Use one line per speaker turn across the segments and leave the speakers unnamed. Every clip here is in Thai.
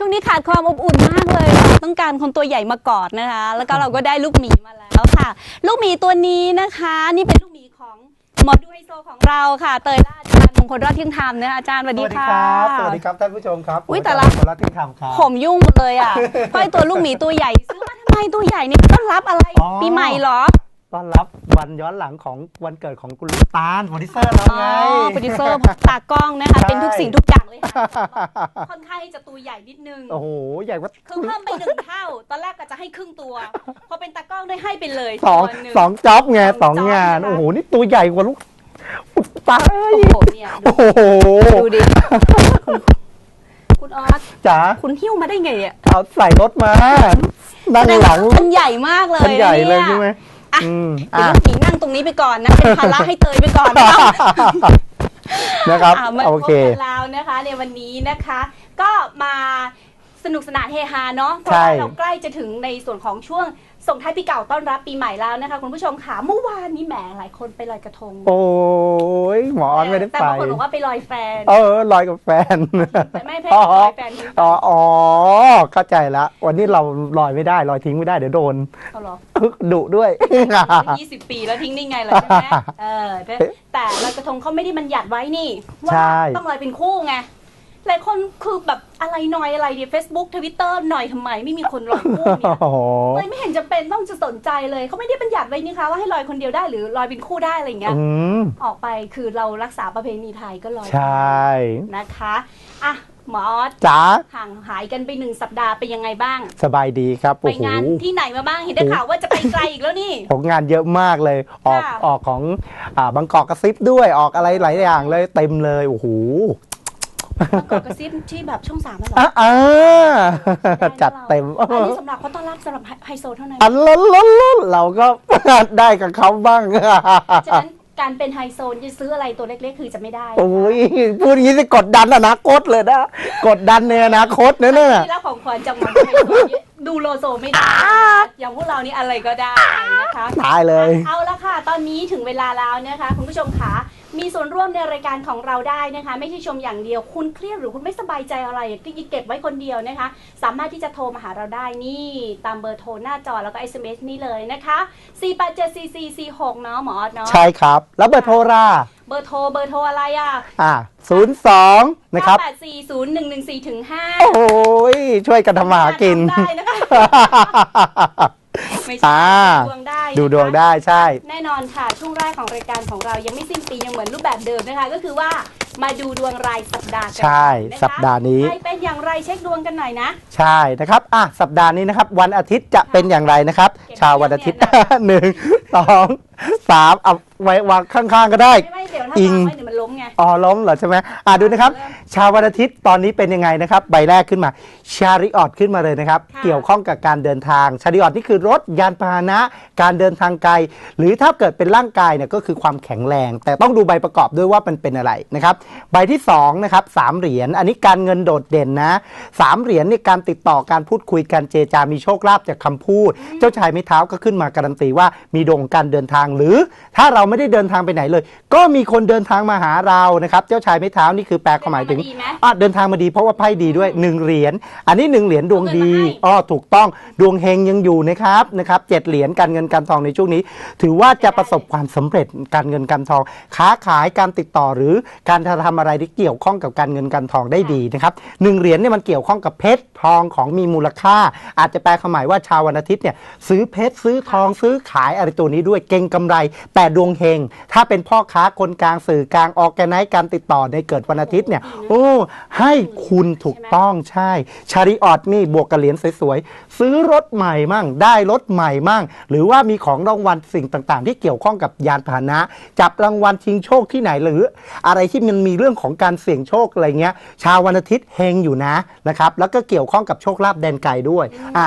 นี้ขาดความอบอุ่นมากเลยต้องการคนตัวใหญ่มากอดนะคะแล้วก็เราก็ได้ลูกหมีมาแล้วค่ะลูกหมีตัวนี้นะคะนี่เป็นลูกหมีของหมอดูไฮโซของเราค่ะเตยล่าอาจารย์มงคลรอดเที่ยงธรรมนะคะอาจารย์สวัสดีค่ะ
สวัสดีครับท่านผู้ชมครับ
อุ้ยแต่ละ
มงคลรอดเที่ยงธรรมครับ
ผมยุ่งหมดเลยอ่ะเพราะตัวลูกหมีตัวใหญ่ซื้อมาทำไมตัวใหญ่นี่ต้อนรับอะไรปีใหม่เหรอ
ต้อนรับวันย้อนหลังของวันเกิดของคุณลูกตาลโปรดิวเซอร์เราไง
โปรดิวเซอร์ตากล้องนะคะเป็นทุกสิ่งทุกอย่างเลยค่ะค่อนข้างจะตัวใหญ่นิดนึง
โอ้โหใหญ่ว่า
คือเพิ่มไป1 เท่าตอนแรกก็จะให้ครึ่งตัวพอเป็นตากล้องได้ให้ไปเลย
สองจ็อบไง2 งานโอ้โหนี่ตัวใหญ่กว่าลูกตาโอ้โห
เนี่ยดูดิคุณออส
จ๋า
คุณหิ้วมาได้ไงเนี่ย
เอาใส่รถมานั่งหลัง
มันใหญ่มากเลย
มันใหญ่เลยใช่ไหม
เดี๋ยวลูกหมีนั่งตรงนี้ไปก่อนนะเป็นภาระให้เตยไปก่อน
นะครับโอเค
แล้วนะคะในวันนี้นะคะก็มาสนุกสนานเฮฮาเนาะเพราะว่าเราใกล้จะถึงในส่วนของช่วงส่งท้ายปีเก่าต้อนรับปีใหม่แล้วนะคะคุณผู้ชมค่ะเมื่อวานนี้แหมหลายคนไปลอยกระทง
โอ้ยหมอไม่ได้ไป
แต่บางคนบอกว่าไปลอยแฟน
ลอยกับแฟน
ไม่แพ้ลอยแฟน
อ๋อเข้าใจละวันนี้เราลอยไม่ได้ลอยทิ้งไม่ได้เดี๋ยวโดนดุด้วย
20 ปีแล้วทิ้งได้ไงล่ะใช่ไหมแต่ลอยกระทงเขาไม่ได้บัญญัติไว้นี่ว่าต้องลอยเป็นคู่ไงหลายคนคือแบบอะไรหน่อยอะไรดิ Facebook Twitter หน่อยทำไมไม่มีคนลอยคู่เนี่ยเลยไม่เห็นจำเป็นต้องจะสนใจเลยเขาไม่ได้บัญญัติไว้นี่คะว่าให้ลอยคนเดียวได้หรือลอยเป็นคู่ได้อะไรอย่างเงี้ยออกไปคือเรารักษาประเพณีไทยก็ลอย
ใช่
นะคะอ่ะหมอ
จ๋า
ห่างหายกันไป1 สัปดาห์เป็นยังไงบ้าง
สบายดีครับ
ไปงานที่ไหนมาบ้างเห็นได้ข่าวว่าจะไปไกลอีกแล้วนี่
ผมงานเยอะมากเลยออกของบางกอกกระซิบด้วยออกอะไรหลายอย่างเลยเต็มเลยโอ้โห
กระซิบที่แบบช่อง3เหรอ
จัดเต็ม
อันนี้สำหรับเขาต้อนรับสำหรับไฮโซเท่านั้น
เราก็ได้กับเขาบ้าง
ฉะนั้นการเป็นไฮโซจะซื้ออะไรตัวเล็กๆคือจะไม่ได้
โอ้ยพูดอย่างนี้จะกดดันอนาคตเลยนะกดดันในอนาคตนั่นน่ะ
ที่รับของขวัญจากหมอดูโลโซไม่ได้อย่างพวกเรานี่อะไรก็ได้นะคะ
ได้เลย
เอาละค่ะตอนนี้ถึงเวลาแล้วนะคะคุณผู้ชมคะมีส่วนร่วมในรายการของเราได้นะคะไม่ใช่ชมอย่างเดียวคุณเครียดหรือคุณไม่สบายใจอะไรก็เก็บไว้คนเดียวนะคะสามารถที่จะโทรมาหาเราได้นี่ตามเบอร์โทรหน้าจอแล้วก็ SMS นี่เลยนะคะ4874446เนาะหมอเนาะ
ใช่ครับแล้วเบอร์โทรล่ะ
เบอร์โทรอะไร
02นะครับ
8401114-5
โอ้ยช่วยกันทำมาหากิน
ได้นะคะไม่ใช่
ดูดวงได้ใช่
แน่นอนค่ะช่วงแรกของรายการของเรายังไม่สิ้นปียังเหมือนรูปแบบเดิมนะคะก็คือว่ามาดูดวงรายสัปดาห์กัน
ใช่สัปดาห์นี้
เป็นอย่างไรเช็คดวงกันหน่อยนะ
ใช่นะครับสัปดาห์นี้นะครับวันอาทิตย์จะเป็นอย่างไรนะครับชาววันอาทิตย์1 2 3เอาไว้วางข้างๆก็ได้
อิงเดี๋ยวมันล้มไง
ล้มเหรอใช่ไหมดูนะครับชาววันอาทิตย์ตอนนี้เป็นยังไงนะครับใบแรกขึ้นมาชาริออตขึ้นมาเลยนะครับเกี่ยวข้องกับการเดินทางชาริออตนี่คือรถยานพาหนะการเดินทางไกลหรือถ้าเกิดเป็นร่างกายเนี่ยก็คือความแข็งแรงแต่ต้องดูใบประกอบด้วยว่ามันเป็นอะไรนะครับใบที่2นะครับ3 เหรียญอันนี้การเงินโดดเด่นนะ3 เหรียญนี่การติดต่อการพูดคุยการเจรจามีโชคลาภจากคำพูดเจ้าชายไม้เท้าก็ขึ้นมาการันตีว่ามีดวงการเดินทางหรือถ้าเราไม่ได้เดินทางไปไหนเลยก็มีคนเดินทางมาหาเรานะครับเจ้าชายไม้เท้านี่คือแปลความหมายถึงเดินทางมาดีเพราะว่าไพ่ดีด้วย1 เหรียญอันนี้1 เหรียญดวงดีถูกต้องดวงเฮงยังอยู่นะครับ7 เหรียญการเงินการทองในช่วงนี้ถือว่าจะประสบความสำเร็จการเงินการทองค้าขายการติดต่อหรือการทำอะไรที่เกี่ยวข้องกับการเงินการทองได้ดีนะครับ1 เหรียญเนี่ยมันเกี่ยวข้องกับเพชรทองของมีมูลค่าอาจจะแปลความหมายว่าชาววันอาทิตย์เนี่ยซื้อเพชรซื้อทองซื้อขายอะไรตัวนี้ด้วยเก่งกำไรแต่ดวงเฮงถ้าเป็นพ่อค้าคนกลางสื่อกลางออกแกไนซ์การติดต่อในเกิดวันอาทิตย์เนี่ยให้คุณถูกต้องใช่ชาริออตนี่บวกกับเหรียญสวยๆซื้อรถใหม่มั่งได้รถใหม่มั่งหรือว่ามีของรางวัลสิ่งต่างๆที่เกี่ยวข้องกับยานพาหนะจับรางวัลชิงโชคที่ไหนหรืออะไรที่มันมีเรื่องของการเสี่ยงโชคอะไรเงี้ยชาววันอาทิตย์เฮงอยู่นะครับแล้วก็เกี่ยวข้องกับโชคลาภแดนไกลด้วย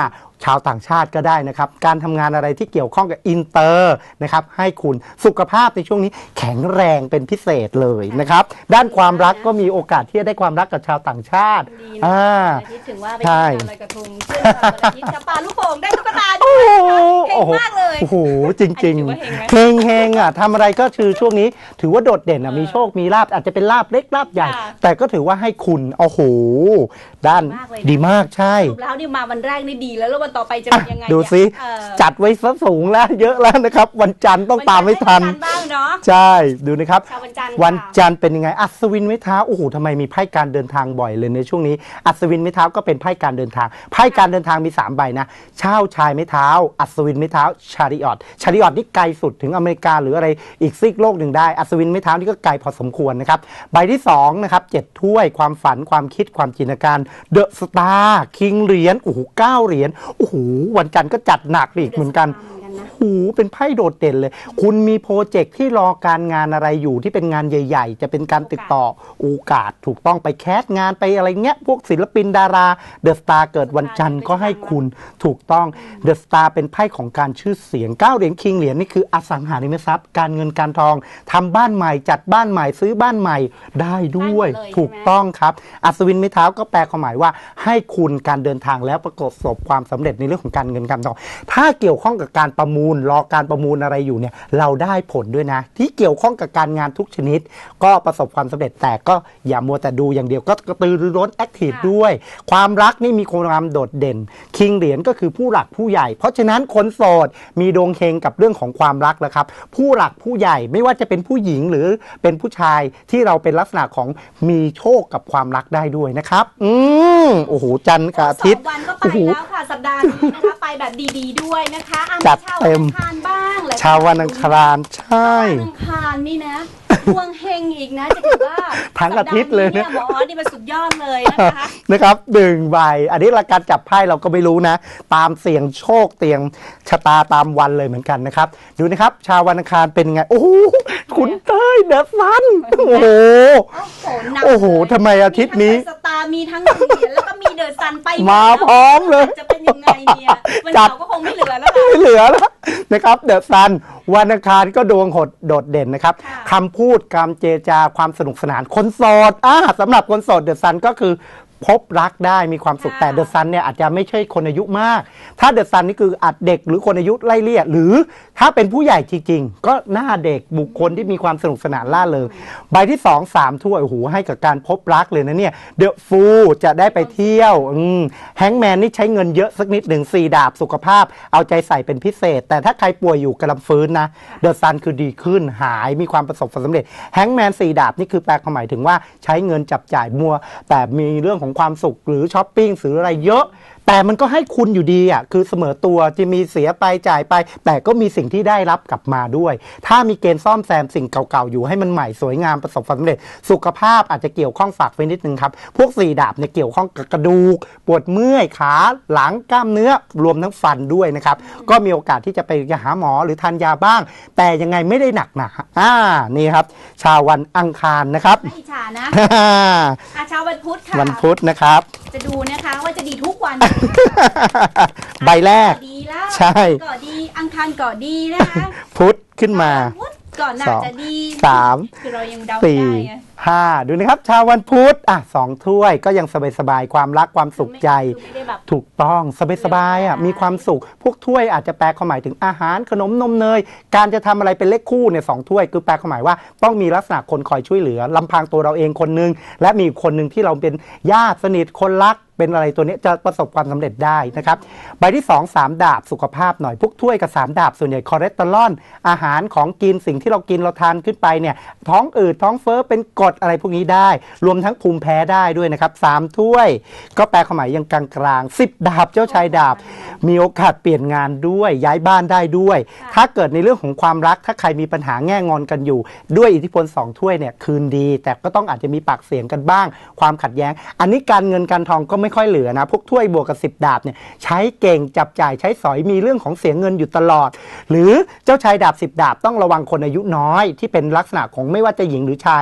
ชาวต่างชาติก็ได้นะครับการทำงานอะไรที่เกี่ยวข้องกับอินเตอร์นะครับให้คุณสุขภาพในช่วงนี้แข็งแรงเป็นพิเศษเลยนะครับด้านความรักก็มีโอกาสที่จะได้ความรักกับชาวต่างชาติ
ดีนะอาทิตย์ถึงว่าไปทำงานลอยกระทงขึ้นวันอาทิตย์จะปาลูกโป่งได้ตุ๊กตาด้วยเก่งมากเลย
โอ้โหจริงๆเฮงอ่ะทำอะไรก็คือช่วงนี้ถือว่าโดดเด่นมีโชคมีลาภอาจจะเป็นลาภเล็กลาภใหญ่แต่ก็ถือว่าให้คุณโอ้โหด้านดีมากใช่
แล้วนี่มาวันแรกนี่ดีแล้ววันต่อไปจะเป็นยังไง
ดูสิจัดไว้ซะสูงแล้วเยอะแล้วนะครับวันจันทร์ต้องตามไม่ทันใช่ดูนะครับวันจันทร์เป็นยังไงอัศวินไม้เท้าโอ้โหทำไมมีไพ่การเดินทางบ่อยเลยในช่วงนี้อัศวินไม้เท้าก็เป็นไพ่การเดินทางไพ่การเดินทางมี3ใบนะเช่าชายไม้เท้าอัศวินไม้เท้าชาริออตนี่ไกลสุดถึงอเมริกาหรืออะไรอีกซีกโลกหนึ่งได้อัศวินไม้เท้านี่ก็ไกลพอสมควรนะครับใบที่2นะครับ7ถ้วยความฝันความคิดความจินตนาการเดอะสตาร์คิงเหรียญโอ้โห9เหรียญโอ้โหวันจันทร์ก็จัดหนักอีกเหมือนกันโอ้โหเป็นไพ่โดดเด่นเลยคุณมีโปรเจกต์ที่รอการงานอะไรอยู่ที่เป็นงานใหญ่ๆจะเป็นการติดต่อโอกาสถูกต้องไปแคสงานไปอะไรเงี้ยพวกศิลปินดาราเดอะสตาร์เกิดวันจันทร์ก็ให้คุณถูกต้องเดอะสตาร์เป็นไพ่ของการชื่อเสียง9เหรียญคิงเหรียญนี่คืออสังหาริมทรัพย์การเงินการทองทำบ้านใหม่จัดบ้านใหม่ซื้อบ้านใหม่ได้ด้วยถูกต้องครับอัศวินไม้เท้าก็แปลความหมายว่าให้คุณการเดินทางแล้วประสบความสำเร็จในเรื่องของการเงินการทองถ้าเกี่ยวข้องกับการประมูลรอการประมูลอะไรอยู่เนี่ยเราได้ผลด้วยนะที่เกี่ยวข้องกับการงานทุกชนิดก็ประสบความสำเร็จแต่ก็อย่ามัวแต่ดูอย่างเดียวก็กระตือรือร้นแอคทีฟด้วยความรักนี่มีความโดดเด่นคิงเหรียญก็คือผู้หลักผู้ใหญ่เพราะฉะนั้นคนโสดมีดวงเฮงกับเรื่องของความรักแล้วครับผู้หลักผู้ใหญ่ไม่ว่าจะเป็นผู้หญิงหรือเป็นผู้ชายที่เราเป็นลักษณะของมีโชคกับความรักได้ด้วยนะครับโอ้โหจันทร์กับอาทิตย์
วันก็ไปแล้วค่ะสัปดาห์นี้นะคะไปแบบดีๆด้วยนะคะ
จัดเต็ม
บ้าง
ชาววันอังคารใช่
วันอังคารนี่นะดวงเฮงอีกนะจะถือว่า
ทั้งอาทิตย์เลย
เนี่ยหมอนี่มันสุดยอดเลยนะคะ
นะครับ1ใบอันนี้ละการจับไพ่เราก็ไม่รู้นะตามเสี่ยงโชคเตียงชะตาตามวันเลยเหมือนกันนะครับดูนะครับชาววันอังคารเป็นไงโอ้โหคุณเต้ยเดอะซันโอ้โหทำไมอาทิตย์นี้
สตาร์มีทั้งเหรียญแล้วก็มีเดอะซันไป
มาพร้อมเลย
จะเป็นยังไงเนี่ยวันเสาร์ก็คงไม่เหลือแล้ว
ไม่เหลือแล้วนะครับเดอะซันวันอังคารก็ดวงโดดเด่นนะครับคำพูดการเจรจาความสนุกสนานคนโสดสำหรับคนโสดเดอะซันก็คือพบรักได้มีความสุขแต่เดอะซันเนี่ยอาจจะไม่ใช่คนอายุมากถ้าเดอะซันนี่คืออาจเด็กหรือคนอายุไล่เลี่ยหรือถ้าเป็นผู้ใหญ่จริงๆก็หน้าเด็กบุคคลที่มีความสนุกสนานล่าเริงใบที่2 3ถ้วยโอ้โหให้กับการพบรักเลยนะเนี่ยเดอะฟูลจะได้ไปเที่ยวแฮงแมนนี่ใช้เงินเยอะสักนิดหนึ่ง4ดาบสุขภาพเอาใจใส่เป็นพิเศษแต่ถ้าใครป่วยอยู่กำลังฟื้นนะเดอะซันคือดีขึ้นหายมีความประสบความสำเร็จแฮงแมน4ดาบนี่คือแปลความหมายถึงว่าใช้เงินจับจ่ายมัวแต่มีเรื่องของความสุขหรือช้อปปิ้งหรืออะไรเยอะแต่มันก็ให้คุณอยู่ดีคือเสมอตัวจะมีเสียไปจ่ายไปแต่ก็มีสิ่งที่ได้รับกลับมาด้วยถ้ามีเกณฑ์ซ่อมแซมสิ่งเก่าๆอยู่ให้มันใหม่สวยงามประสบความสำเร็จสุขภาพอาจจะเกี่ยวข้องฝากไว้นิดนึงครับพวก4ดาบเนี่ยเกี่ยวข้องกับกระดูกปวดเมื่อยขาหลังกล้ามเนื้อรวมทั้งฟันด้วยนะครับก็มีโอกาสที่จะไปหาหมอหรือทานยาบ้างแต่ยังไงไม่ได้หนักหนานี่ครับชาววันอังคารนะครับ
ไม่อิจฉานะชาววันพุธค่ะ
วันพุธนะครับ
จะดูนะคะว่าจะดีทุกวัน
ใบแรกใช่
ก่อดีอังคารก่อดีนะคะ
พุธขึ้นมา
ก่อนหน้าจะดี
3
คือเรายังเดาไม่ได้ไง
5ดูนะครับชาววันพุธ2ถ้วยก็ยังสบายๆความรักความสุขใจถูกต้องสบายๆมีความสุขพวกถ้วยอาจจะแปลความหมายถึงอาหารขนมนมเนยการจะทำอะไรเป็นเลขคู่เนี่ย2ถ้วยคือแปลความหมายว่าต้องมีลักษณะคนคอยช่วยเหลือลำพังตัวเราเองคนนึงและมีคนนึงที่เราเป็นญาติสนิทคนรักเป็นอะไรตัวนี้จะประสบความสำเร็จได้นะครับใบที่2 3ดาบสุขภาพหน่อยพวกถ้วยกับ3ดาบส่วนใหญ่คอเลสเตอรอลอาหารของกินสิ่งที่เรากินเราทานขึ้นไปเนี่ยท้องอืดท้องเฟ้อเป็นกรดอะไรพวกนี้ได้รวมทั้งภูมิแพ้ได้ด้วยนะครับ3ถ้วยก็แปลความหมายยังกลางๆ10ดาบเจ้าชายดาบมีโอกาสเปลี่ยนงานด้วยย้ายบ้านได้ด้วยถ้าเกิดในเรื่องของความรักถ้าใครมีปัญหาแง่งอนกันอยู่ด้วยอิทธิพล2ถ้วยเนี่ยคืนดีแต่ก็ต้องอาจจะมีปากเสียงกันบ้างความขัดแย้งอันนี้การเงินการทองก็ไม่ค่อยเหลือนะพวกถ้วยบวกกับ10ดาบเนี่ยใช้เก่งจับจ่ายใช้สอยมีเรื่องของเสียเงินอยู่ตลอดหรือเจ้าชายดาบ10ดาบต้องระวังคนอายุน้อยที่เป็นลักษณะของไม่ว่าจะหญิงหรือชายอายุ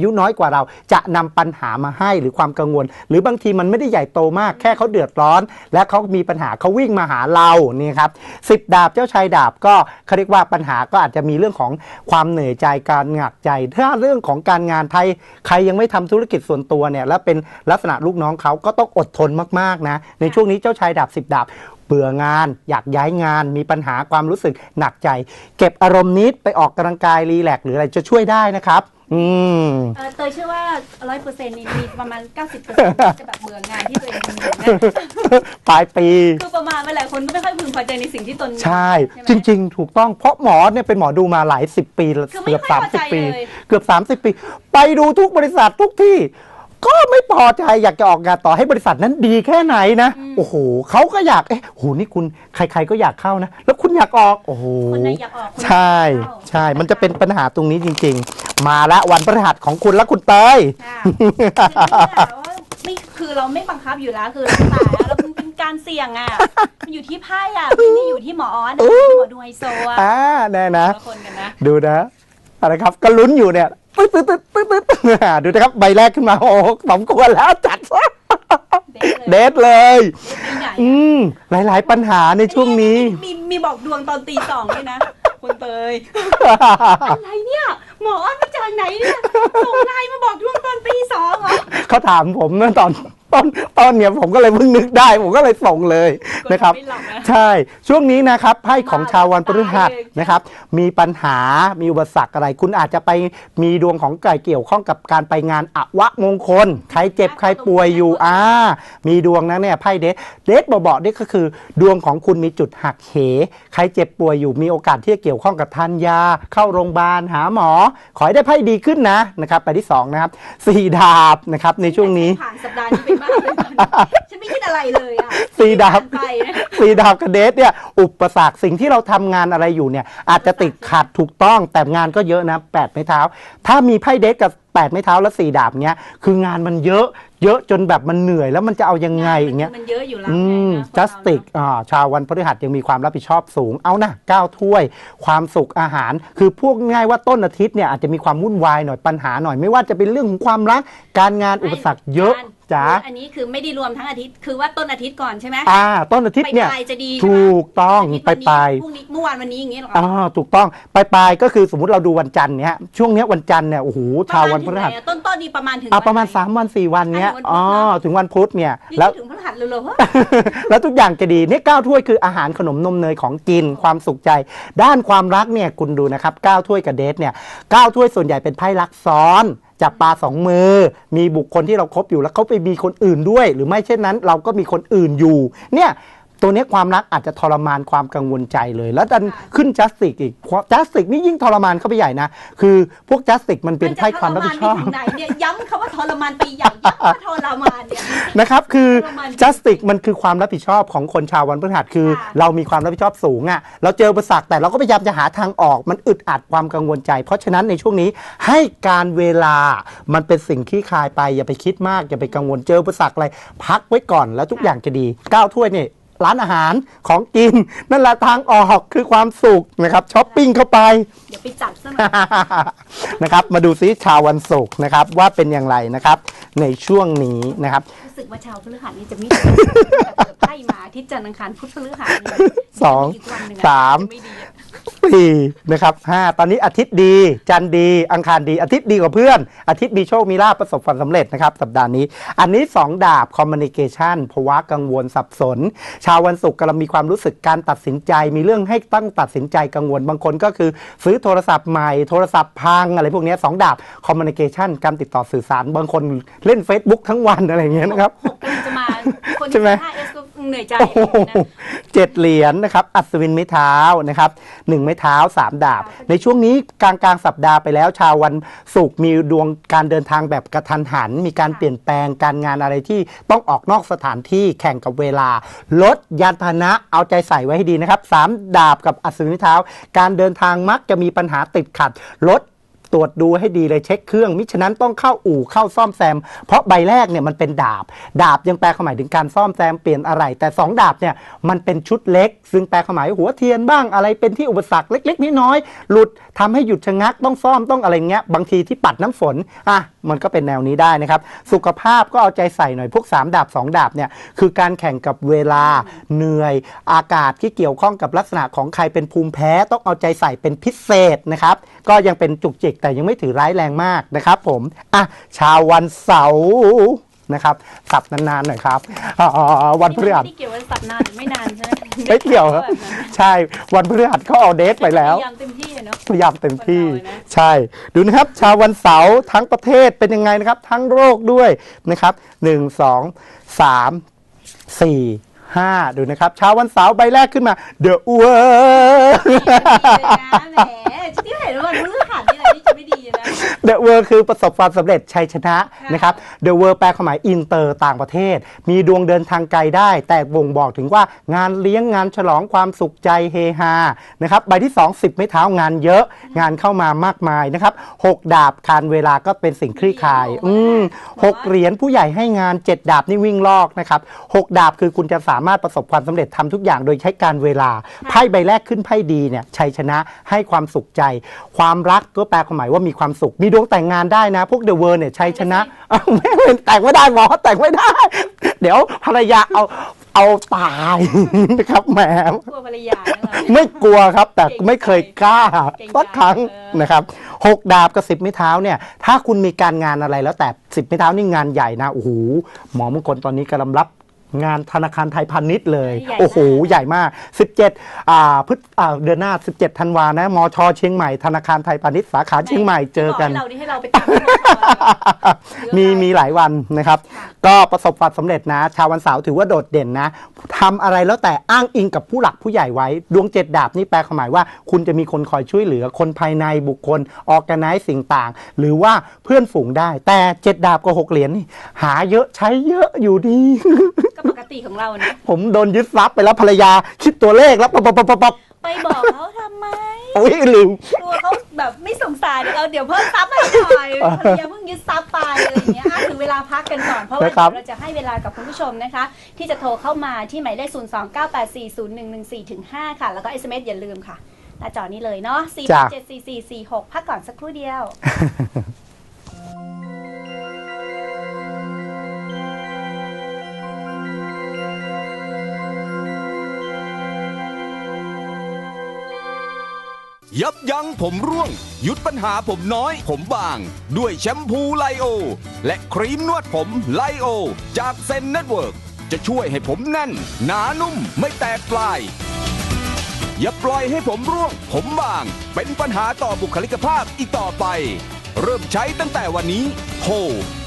น้อยกว่าเราจะนำปัญหามาให้หรือความกังวล หรือบางทีมันไม่ได้ใหญ่โตมากแค่เขาเดือดร้อน และเขามีปัญหาเขาวิ่งมาหาเรานี่ครับ10 ดาบเจ้าชายดาบก็เขาเรียกว่าปัญหาก็อาจจะมีเรื่องของความเหนื่อยใจการหนักใจถ้าเรื่องของการงานไทยใครยังไม่ทำธุรกิจส่วนตัวเนี่ยแล้วเป็นลักษณะลูกน้องเขาก็ต้องอดทนมากๆนะในช่วงนี้เจ้าชายดาบ10 ดาบเบื่องานอยากย้ายงานมีปัญหาความรู้สึกหนักใจเก็บอารมณ์นิดไปออกกำลังกายรีแลกซ์หรืออะไรจะช่วยได้นะครับ
เตยเชื่อว่า 100% นี่มีประมาณ 90% จะแบบเบื่องานที่ตัวเองทำอยู่นะ
ปลายปี
คือประมาณหลายคนก็ไม่ค่อยพึงพอใจในสิ่งที่ตน
ใช่จริงๆถูกต้องเพราะหมอเนี่ยเป็นหมอดูมาหลาย10 ปีเกือบ30 ปีเกือบ30 ปีไปดูทุกบริษัททุกที่ก็ไม่พอใจอยากจะออกงานต่อให้บริษัทนั้นดีแค่ไหนนะโอ้โหเขาก็อยากโหนี่คุณใครๆก็อยากเข้านะแล้วคุณอยากออกโอ้โหใช่ใช่มันจะเป็นปัญหาตรงนี้จริงๆมาละวันพฤหัสของคุณและคุณเตย
ไม่คือเราไม่บังคับอยู่แล้วคือเราตายแล้วมันเป็นการเสี่ยงอ่ะมันอยู่ที่ไพ่อ่ะไม่ได้อยู่ที่หมอนะที่หมอดูไฮโซอ่ะ
แน่นะดูนะอะไรครับก็ลุ้นอยู่เนี่ยตึ๊ดดูนะครับใบแรกขึ้นมาโอ้สมควรแล้วจัดซะเด็ดเลยหลายๆปัญหาในช่วงนี้
มีบอกดวงตอนตี 2ด้วยนะคุณเตยอะไรเนี่ยหมอมาจากไหนเนี่ยส่งไลน์มาบอกดวงตอนตี 2เหรอ
เขาถามผมเมื่อตอนเนี่ยผมก็เลยเพิ่งนึกได้ผมก็เลยส่งเลยนะครับใช่ช่วงนี้นะครับไพ่ของชาววันพฤหัสนะครับมีปัญหามีอุปสรรคอะไรคุณอาจจะไปมีดวงของไก่เกี่ยวข้องกับการไปงานอวมงคลใครเจ็บใครป่วยอยู่มีดวงนะเนี่ยไพ่เดทบอกนี่ก็คือดวงของคุณมีจุดหักเหใครเจ็บป่วยอยู่มีโอกาสที่จะเกี่ยวข้องกับทานยาเข้าโรงพยาบาลหาหมอขอให้ได้ไพ่ดีขึ้นนะครับไปที่2นะครับ4 ดาบนะครับในช่วงนี้
ผ่านสัปดาห์นี้ไปมากเลยฉันไม่คิดอะไรเลยอ่ะ
4 ดาบกับเดทเนี่ยอุปสรรคสิ่งที่เราทำงานอะไรอยู่เนี่ยอาจจะติดขัดถูกต้องแต่งานก็เยอะนะ8 ไม้เท้าถ้ามีไพ่เดทกับ8 ไม้เท้าและ4 ดาบเนี้ยคืองานมันเยอะจนแบบมันเหนื่อยแล้วมันจะเอายังไงอย่างเงี้ย
มันเยอะอยู่แล้ว
จัสติกชาววันพฤหัสยังมีความรับผิดชอบสูงเอานะ9 ถ้วยความสุขอาหารคือพวกง่ายว่าต้นอาทิตย์เนี่ยอาจจะมีความวุ่นวายหน่อยปัญหาหน่อยไม่ว่าจะเป็นเรื่องของความรักการงานอุปสรรคเยอะจ้า
อันนี้คือไม่ได้รวมทั้งอาทิตย์คือว่าต้นอาทิตย์ก่อนใช่ไหม
ต้นอาทิตย์เนี่ย
จะดี
ถูกต้องไป
พรุ่งนี้เมื่อวานวันนี้อย่างเงี้ยหรอ
ถูกต้องไปก็คือสมมุติเราดูวันจันทร์เนี้ยช่วงเนี้ยวันจันทร์เนี่ยโอ้โหชาววันพฤหัส
ต้นนี่ประมาณถึง
ประมาณ3 วัน 4 วันเนี้ยถึงวันพุธเนี่ย
แล้วถึงพฤหัสเลยเหรอ
แล้วทุกอย่างจะดีเนี่ย9 ถ้วยคืออาหารขนมนมเนยของกินความสุขใจด้านความรักเนี่ยคุณดูนะครับ9 ถ้วยกับเดทเนี่ย9 ถ้วยส่วนใหญ่เป็นไพ่รักซ้อนจับปลา2 มือมีบุคคลที่เราคบอยู่แล้วเขาไปมีคนอื่นด้วยหรือไม่เช่นนั้นเราก็มีคนอื่นอยู่เนี่ยตัวนี้ความรักอาจจะทรมานความกังวลใจเลยแล้วดันขึ้นจัสติกอีกจัสติกนี่ยิ่งทรมานเข้าไปใหญ่นะคือพวกจัสติกมันเป็นไพ่ความรับผิดชอบ
ย้ำคำว่าทรมานไปอย่างย้ำว่าทรมานเนี่ย
นะครับคือจัสติกมันคือความรับผิดชอบของคนชาววันพฤหัสคือเรามีความรับผิดชอบสูงอ่ะเราเจออุปสรรคแต่เราก็พยายามจะหาทางออกมันอึดอัดความกังวลใจเพราะฉะนั้นในช่วงนี้ให้การเวลามันเป็นสิ่งที่คลายไปอย่าไปคิดมากอย่าไปกังวลเจออุปสรรคอะไรพักไว้ก่อนแล้วทุกอย่างจะดี9 ถ้วยนี่ร้านอาหารของกินนั่นแหละทางออกคือความสุขนะครับช้อปปิ้งเข้าไป
เดี๋ยวไปจัดซะหน่อย
นะครับมาดูซิชาววันศุกร์นะครับว่าเป็นอย่างไรนะครับในช่วงนี้นะครับ
รู้สึกว่าชาวพฤหัสนี่จะมีไพ่มาอาทิตย์จันทร์อังคารพุธพฤหัส
2 3 4นะครับ5ตอนนี้อาทิตย์ดีจันทร์ดีอังคารดีอาทิตย์ดีกว่าเพื่อนอาทิตย์มีโชคมีลาภประสบความสำเร็จนะครับสัปดาห์นี้อันนี้2 ดาบคอมมิวนิเคชันภาวะกังวลสับสนชาววันศุกร์กำลังมีความรู้สึกการตัดสินใจมีเรื่องให้ต้องตัดสินใจกังวลบางคนก็คือซื้อโทรศัพท์ใหม่โทรศัพท์พังอะไรพวกนี้2 ดาบคอมมิวนิเคชันการติดต่อสื่อสารบางคนเล่น Facebook ทั้งวันอะไรอย่างเงี้ยนะครับ
จะมาคนที่ 5S ก็เหนื่อยใจ
7 เหรียญนะครับอัศวินไม้เท้านะครับ1 ไม้เท้า3 ดาบในช่วงนี้กลางสัปดาห์ไปแล้วชาววันศุกร์มีดวงการเดินทางแบบกระทันหันมีการเปลี่ยนแปลงการงานอะไรที่ต้องออกนอกสถานที่แข่งกับเวลารถยานพาหนะเอาใจใส่ไว้ให้ดีนะครับ3 ดาบกับอัศวินไม้เท้าการเดินทางมักจะมีปัญหาติดขัดรถตรวจดูให้ดีเลยเช็คเครื่องมิฉะนั้นต้องเข้าอู่เข้าซ่อมแซมเพราะใบแรกเนี่ยมันเป็นดาบยังแปลความหมายถึงการซ่อมแซมเปลี่ยนอะไรแต่2 ดาบเนี่ยมันเป็นชุดเล็กซึ่งแปลความหมายหัวเทียนบ้างอะไรเป็นที่อุปสรรคเล็กๆน้อยๆหลุดทำให้หยุดชะงักต้องซ่อมต้องอะไรเงี้ยบางทีที่ปัดน้ำฝนมันก็เป็นแนวนี้ได้นะครับสุขภาพก็เอาใจใส่หน่อยพวก3ดาบ2ดาบเนี่ยคือการแข่งกับเวลาเหนื่อยอากาศที่เกี่ยวข้องกับลักษณะของใครเป็นภูมิแพ้ต้องเอาใจใส่เป็นพิเศษนะครับก็ยังเป็นจุกจิกแต่ยังไม่ถือร้ายแรงมากนะครับผมชาววันเสาร์นะครับสับนานๆหน่อยครับวันพฤหัส
ไม่เกี่ยวกับสับนานหรือไม่นานใช่ไหม
ไม่เกี่ยวครับใช่วันพฤหัสเขาเอาเดทไปแล้ว
พยายามเต็มที่เนาะ
พยายามเต็มที่ใช่ดูนะครับชาววันเสาร์ทั้งประเทศเป็นยังไงนะครับทั้งโลกด้วยนะครับ1 2 3 4 5ดูนะครับเช้าวันเสาร์ใบแรกขึ้นมา The World
แหมที่เห็นว่ามันเรื่องขาดที่ไหนที่จะไม่ดีนะ
The World คือประสบความสำเร็จชัยชนะนะครับ The World แปลความหมายอินเตอร์ต่างประเทศมีดวงเดินทางไกลได้แต่บ่งบอกถึงว่างานเลี้ยงงานฉลองความสุขใจเฮฮานะครับใบที่2 10ไม้เท้างานเยอะงานเข้ามามากมายนะครับ6ดาบการเวลาก็เป็นสิ่งคลี่คลาย6เหรียญผู้ใหญ่ให้งาน7ดาบนี่วิ่งลอกนะครับ6ดาบคือคุณจะสามารถประสบความสำเร็จทำทุกอย่างโดยใช้การเวลาไพ่ใบแรกขึ้นไพ่ดีเนี่ยชัยชนะให้ความสุขใจความรักก็แปลความหมายว่ามีความสุขมีดวงแต่งงานได้นะพวกเดอะเวิร์เนี่ยชัยชนะไม่แต่งไม่ได้หมอแต่งไม่ได้เดี๋ยวภรรยาเอาตายนะครับแหม
กลัวภรรยา
ไม่กลัวครับแต่ไม่เคยกล้าสักครั้งนะครับ6ดาบกับ10ไม้เท้าเนี่ยถ้าคุณมีการงานอะไรแล้วแต่10ไม้เท้านี่งานใหญ่นะโอ้โหหมอมงคลตอนนี้กำลังรับงานธนาคารไทยพาณิชย์เลยโอ้โหใหญ่มาก17เดือนหน้า17ธันวานะมช.เชียงใหม่ธนาคารไทยพาณิชย์สาขาเชียงใหม่เจอกัน
ให้เราไปตัด
มีหลายวันนะครับก็ประสบความสำเร็จนะชาววันเสาร์ถือว่าโดดเด่นนะทำอะไรแล้วแต่อ้างอิงกับผู้หลักผู้ใหญ่ไว้ดวง7ดาบนี่แปลความหมายว่าคุณจะมีคนคอยช่วยเหลือคนภายในบุคคลออร์แกไนซ์สิ่งต่างหรือว่าเพื่อนฝูงได้แต่7ดาบกับ6เหรียญนี่หาเยอะใช้เยอะอยู่ดี
ปกติของเรานะ
ผมโดนยึดทรัพย์ไปแล้วภรรยาคิดตัวเลขแล้วปั๊บ
ไปบอกเขาทำไม
ลืม
กลัวเขาแบบไม่สงสารเราเดี๋ยวเพิ่มทรัพย์ให้หน่อยภรรยาเพิ่งยึดทรัพย์ไปอะไรอย่างเงี้ยถึงเวลาพักกันก่อนเพราะว่าเราจะให้เวลากับคุณผู้ชมนะคะที่จะโทรเข้ามาที่หมายเลข029840114-5ค่ะแล้วก็ SMS อย่าลืมค่ะหน้าจอนี้เลยเนาะ4874446พักก่อนสักครู่เดียว
ยับยั้งผมร่วงหยุดปัญหาผมน้อยผมบางด้วยแชมพูไลโอและครีมนวดผมไลโอจากเซนเน็ตเวิร์กจะช่วยให้ผมแน่นหนานุ่มไม่แตกปลายอย่าปล่อยให้ผมร่วงผมบางเป็นปัญหาต่อบุคลิกภาพอีกต่อไปเริ่มใช้ตั้งแต่วันนี้โทร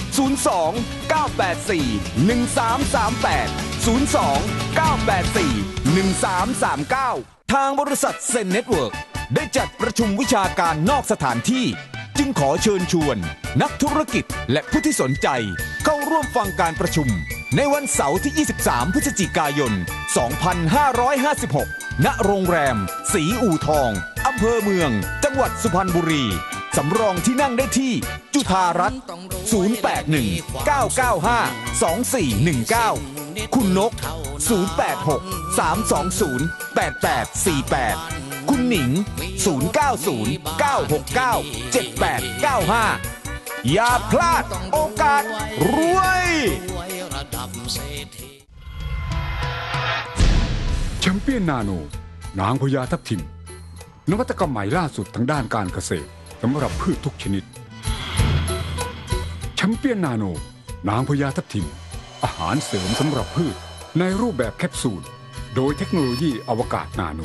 02-984-1338 ทางบริษัทเซนเน็ตเวิร์กได้จัดประชุมวิชาการนอกสถานที่จึงขอเชิญชวนนักธุรกิจและผู้ที่สนใจเข้าร่วมฟังการประชุมในวันเสาร์ที่ 23 พฤศจิกายน 2556 ณ โรงแรมศรีอู่ทองอำเภอเมืองจังหวัดสุพรรณบุรีสำรองที่นั่งได้ที่จุฑารัตน์ 081-995-2419 คุณนก 086-320-8848 คุณหนิง 090-969-7895 อย่าพลาดโอกาสรวย
แชมเปี้ยนนาโนนางพญาทับทิมนวัตกรรมใหม่ล่าสุดทางด้านการเกษตรสำหรับพืชทุกชนิดแชมเปี้ยนนาโนนางพญาทับทิมอาหารเสริมสำหรับพืชในรูปแบบแคปซูลโดยเทคโนโลยีอวกาศนาโน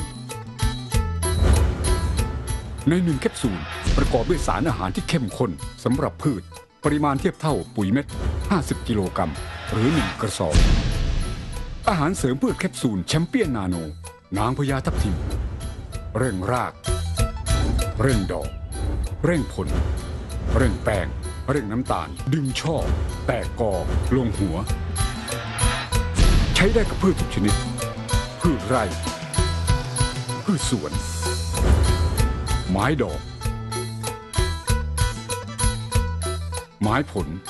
ใน1แคปซูลประกอบด้วยสารอาหารที่เข้มข้นสำหรับพืชปริมาณเทียบเท่าปุ๋ยเม็ด50กิโลกรัมหรือ1กระสอบอาหารเสริมพืชแคปซูลแชมเปี้ยนนาโนนางพญาทับทิมเร่งรากเร่งดอกเร่งผลเร่งแป้งเร่งน้ำตาลดึงช่อแตกกอลงหัวใช้ได้กับพืชทุกชนิดพืชไร่พืชสวนไม้ดอกไม้ผล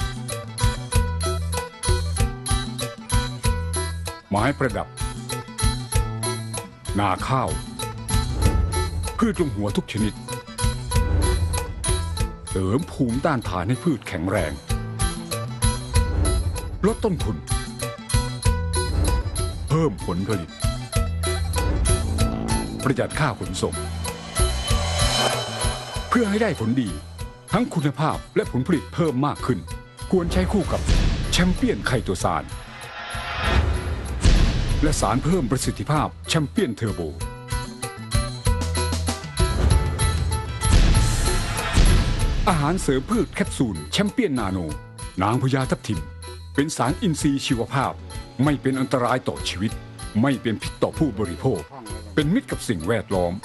ไม้ประดับนาข้าวพืชลงหัวทุกชนิดเสริมภูมิต้านทานให้พืชแข็งแรงลดต้นทุนเพิ่มผลผลิตประหยัดค่าขนส่งเพื่อให้ได้ผลดีทั้งคุณภาพและผลผลิตเพิ่มมากขึ้นควรใช้คู่กับแชมเปี้ยนไคโตซานและสารเพิ่มประสิทธิภาพแชมเปี้ยนเทอร์โบอาหารเสริมพืชแคปซูลแชมเปี้ยนนาโนนางพญาทับทิมเป็นสารอินทรีย์ชีวภาพไม่เป็นอันตรายต่อชีวิตไม่เป็นพิษต่อผู้บริโภคเป็นมิตรกับสิ่งแวดล้อม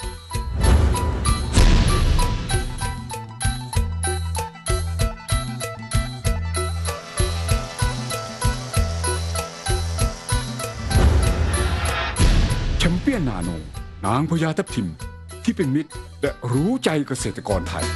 แชมเปี้ยนนาโนนางพญาทับทิมที่เป็นมิตรและรู้ใจเกษตรกรไทย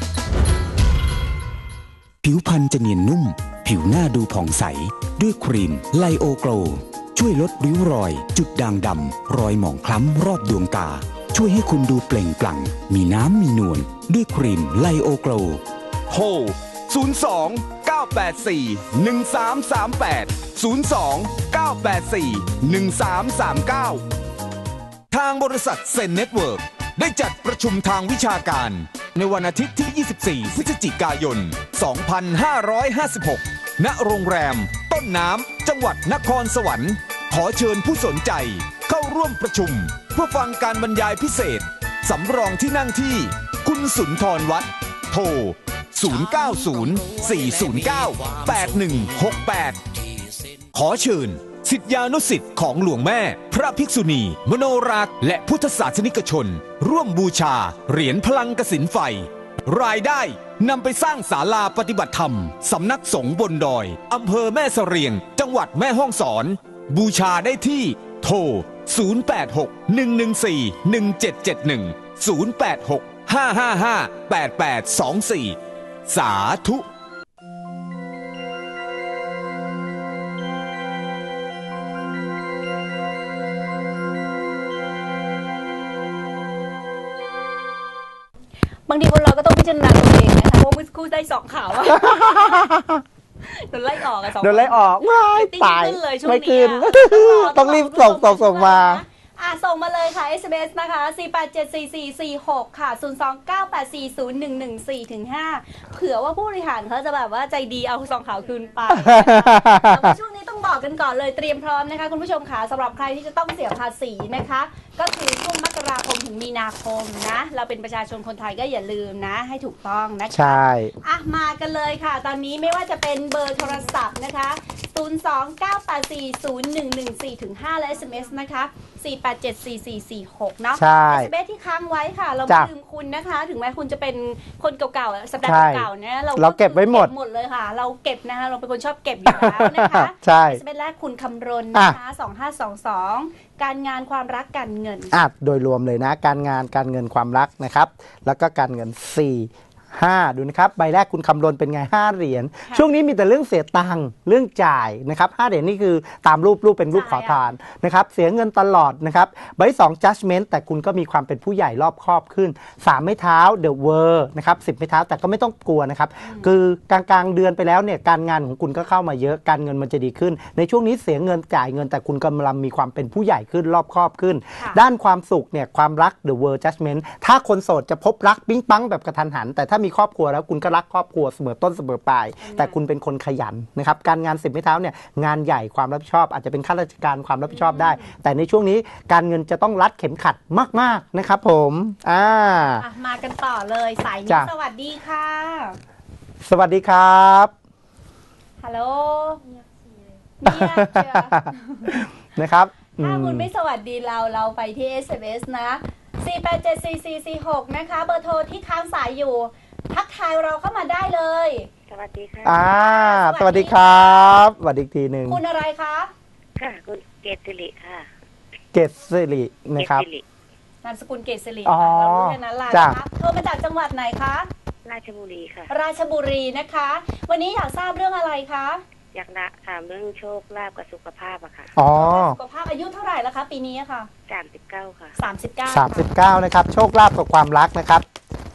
ผิวพรรณจะเนียนนุ่มผิวหน้าดูผ่องใสด้วยครีมไลโอโกลช่วยลดริ้วรอยจุดด่างดำรอยหมองคล้ำรอบดวงตาช่วยให้คุณดูเปล่งปลั่งมีน้ำมีนวลด้วยครีมไลโอโกล
โทร02 984 1338 02 984 1339 ทางบริษัทเซนเน็ตเวิร์กได้จัดประชุมทางวิชาการในวันอาทิตย์ที่ 24 พฤศจิกายน 2556 ณ โรงแรมต้นน้ำจังหวัดนครสวรรค์ขอเชิญผู้สนใจเข้าร่วมประชุมเพื่อฟังการบรรยายพิเศษสำรองที่นั่งที่คุณสุนทรวัฒน์โทร 0904098168 ขอเชิญศิษยานุศิษย์ของหลวงแม่พระภิกษุณีมโนรักษ์และพุทธศาสนิกชนร่วมบูชาเหรียญพลังกสิณไฟรายได้นำไปสร้างศาลาปฏิบัติธรรมสำนักสงฆ์บนดอยอำเภอแม่เสรียงจังหวัดแม่ฮ่องสอนบูชาได้ที่โทร 086-114-1771 086-555-8824 สาธุ
บางทีคนเราก็ต้องพิจารณาตัวเองนะคะเพราะเมื่อสักครู่ได้2 ข่าวอะโดนไล่ออกอะ2
โดนไล่ออกว้ายตายไม่ขึ้นต้องรีบส่งมา
ส่งมาเลยค่ะ SMS นะคะ 4874446 ค่ะ 029840114ถึง5เผื่อว่าผู้บริหารเขาจะแบบว่าใจดีเอา2 ข่าวคืนไปแต่ช่วงนี้ต้องบอกกันก่อนเลยเตรียมพร้อมนะคะคุณผู้ชมค่ะสำหรับใครที่จะต้องเสียภาษีนะคะก็คือช่วงมกราคมถึงมีนาคมนะเราเป็นประชาชนคนไทยก็อย่าลืมนะให้ถูกต้องนะคะ
ใช่
มากันเลยค่ะตอนนี้ไม่ว่าจะเป็นเบอร์โทรศัพท์นะคะ029840114ถึง5และ SMS นะคะ4874446เนาะ SMS ที่ค้างไว้ค่ะเราไม่ลืมคุณนะคะถึงแม้คุณจะเป็นคนเก่าๆสัปดาห์เก่าๆเนี่ย
เราเก็บไว้หมด
เลยค่ะเราเก็บนะคะเราเป็นคนชอบเก็บอยู่แล้วนะคะ
ใช่
SMS แรกคุณคำรณนะคะ2522การงานความรักการเงิน
โดยรวมเลยนะการงานการเงินความรักนะครับแล้วก็การเงิน5ดูนะครับใบแรกคุณคำรณเป็นไง5เหรียญช่วงนี้มีแต่เรื่องเสียตังค์เรื่องจ่ายนะครับ5เหรียญนี่คือตามรูปเป็นรูปขอทานนะครับเสียเงินตลอดนะครับใบ2 judgment แต่คุณก็มีความเป็นผู้ใหญ่รอบคอบขึ้น3ไม้เท้า the world นะครับ10ไม้เท้าแต่ก็ไม่ต้องกลัวนะครับคือกลางเดือนไปแล้วเนี่ยการงานของคุณก็เข้ามาเยอะการเงินมันจะดีขึ้นในช่วงนี้เสียเงินจ่ายเงินแต่คุณกำลังมีความเป็นผู้ใหญ่ขึ้นรอบคอบขึ้นด้านความสุขเนี่ยความรัก the world judgment ถ้าคนโสดจะพบรักปิ๊งปังแบบกระทันหันแต่ถ้ามีครอบครัวแล้วคุณก็รักครอบครัวเสมอต้นเสมอปลายแต่คุณเป็นคนขยันนะครับการงาน10ไม้เท้าเนี่ยงานใหญ่ความรับผิดชอบอาจจะเป็นข้าราชการความรับผิดชอบได้แต่ในช่วงนี้การเงินจะต้องรัดเข็มขัดมากๆนะครับผม
มากันต่อเลยสายนี้สวัสดีค่ะ
สวัสดีครับ
ฮัลโหลเนี่ย
นะครับ
ถ้าคุณไม่สวัสดีเราไปที่ SMS นะ4874446นะคะเบอร์โทรที่ค้างสายอยู่ทักทายเราเข้ามาได้เลย
สวัสดีค่ะ
สวัสดีครับสวัสดีอีกทีหนึ่ง
คุณอะไรคะ
ค่ะคุณเกษสิริค่ะ
เกษสิรินะครับ
นามสกุลเกษสิริเรารู้แค่นั้นแหละนะคะโทรมาจากจังหวัดไหนคะ
ราชบุรีค่ะ
ราชบุรีนะคะวันนี้อยากทราบเรื่องอะไรคะ
อยากถามเรื่องโชคลาภกับสุขภาพอะค่ะ
สุขภาพอายุเท่าไหร่แล้วคะปีนี้ค่ะ
39ค่ะ
39
นะครับโชคลาภกับความรักนะครับ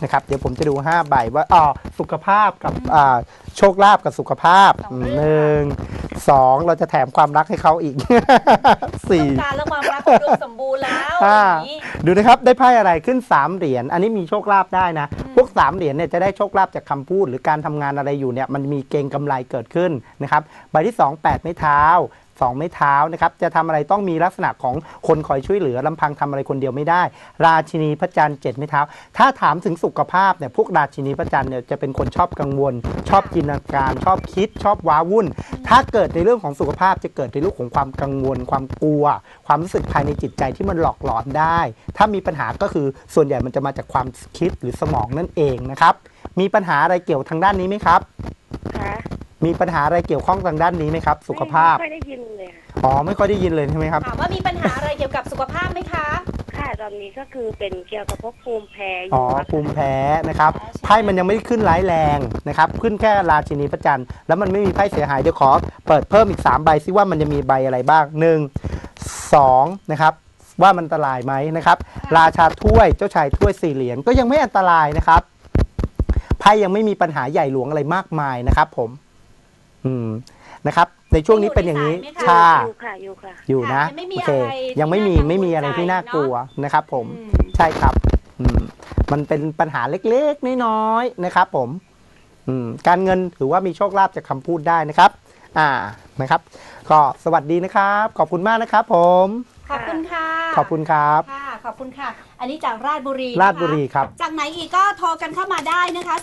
นะครับเดี๋ยวผมจะดู5ใบว่าสุขภาพกับโชคลาภกับสุขภาพ 1 2เราจะแถมความรักให้เขาอีก 4
การและความรักของดวงสมบูรณ์แล้วอย่างนี้
ดูนะครับได้ไพ่อะไรขึ้น3เหรียญอันนี้มีโชคลาภได้นะพวก3เหรียญเนี่ยจะได้โชคลาภจากคำพูดหรือการทำงานอะไรอยู่เนี่ยมันมีเกณฑ์กำไรเกิดขึ้นนะครับใบที่2 8 ไม้เท้า2 ไม้เท้านะครับจะทำอะไรต้องมีลักษณะของคนคอยช่วยเหลือลำพังทำอะไรคนเดียวไม่ได้ราชินีพระจันทร์7 ไม้เท้าถ้าถามถึงสุขภาพเนี่ยพวกราชินีพระจันทร์เนี่ยจะเป็นคนชอบกังวลชอบจินตนาการชอบคิดชอบว้าวุ่นถ้าเกิดในเรื่องของสุขภาพจะเกิดในเรื่องของความกังวลความกลัวความรู้สึกภายในจิตใจที่มันหลอกหลอนได้ถ้ามีปัญหาก็คือส่วนใหญ่มันจะมาจากความคิดหรือสมองนั่นเองนะครับมีปัญหาอะไรเกี่ยวทางด้านนี้ไหมครับ
ค่ะ
มีปัญหาอะไรเกี่ยวข้องทางด้านนี้ไหมครับสุขภาพ
ไม่ค่อยได้ยินเลยค่ะ
ไม่ค่อยได้ยินเลยใช่ไหมครับ
ถามว่ามีปัญหาอะไรเกี่ยวกับสุขภาพไหมคะ
ค่ะตอนนี้ก็คือเป็นเกี่ยวกับพวกภูมิแพ้
ภูมิแพ้นะครับไพ่มันยังไม่ได้ขึ้นร้ายแรงนะครับขึ้นแค่ราชินีพระจันทร์แล้วมันไม่มีไพ่เสียหายเดี๋ยวขอเปิดเพิ่มอีก3ใบซิว่ามันจะมีใบอะไรบ้าง1 2นะครับว่ามันอันตรายไหมนะครับราชาถ้วยเจ้าชายถ้วย4 เหรียญก็ยังไม่อันตรายนะครับไพ่ยังไม่มีปัญหาใหญ่หลวงอะไรมากมายนะครับผมนะครับในช่วงนี้เป็นอย่างนี้ชาอยู่นะโอเคยังไม่มีอะไรที่น่ากลัวนะครับผมใช่ครับมันเป็นปัญหาเล็กๆน้อยๆนะครับผมการเงินถือว่ามีโชคลาภจากคำพูดได้นะครับนะครับก็สวัสดีนะครับขอบคุณมากนะครับผม
ขอบคุณค่ะ
ขอบคุณครับ
ค่ะขอบคุณค่ะอันนี้จากราชบุรี
ครับ
จากไหนอีกก็โทรกันเข้ามาได้นะคะ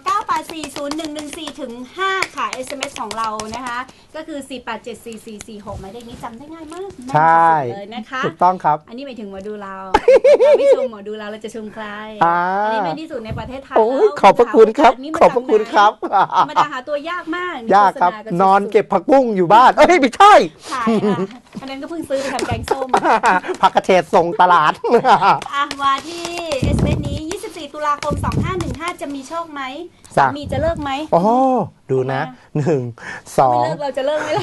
029840114ถึง5ค่ะ SMS ของเรานะคะก็คือ4874446หมายเลขนี้จำได้ง่ายมาก
ใช่
เลยนะคะ
ถูกต้องครับ
อันนี้หมายถึงหมอดูเราไม่ชมหมอดูเราจะชมใครอันนี้ไม่ที่สุดในประเทศไทยแล้ว
ขอบพระคุณครับขอบพระคุณครับ
มาหาตัวยากมาก
ยากครับนอนเก็บผักบุ้งอยู่บ้านไม่ใช่
อันนั้นก็เพิ่งซื้อไปทำแกงส้ม
ผักกระเฉดส่งตลาด
ว่าที่ SMS นี้24 ตุลาคม 2515จะมีโชคไหมสามีจะเลิกไหม
ดูนะ1 2
เลิกเราจะเลิกไหมล่ะ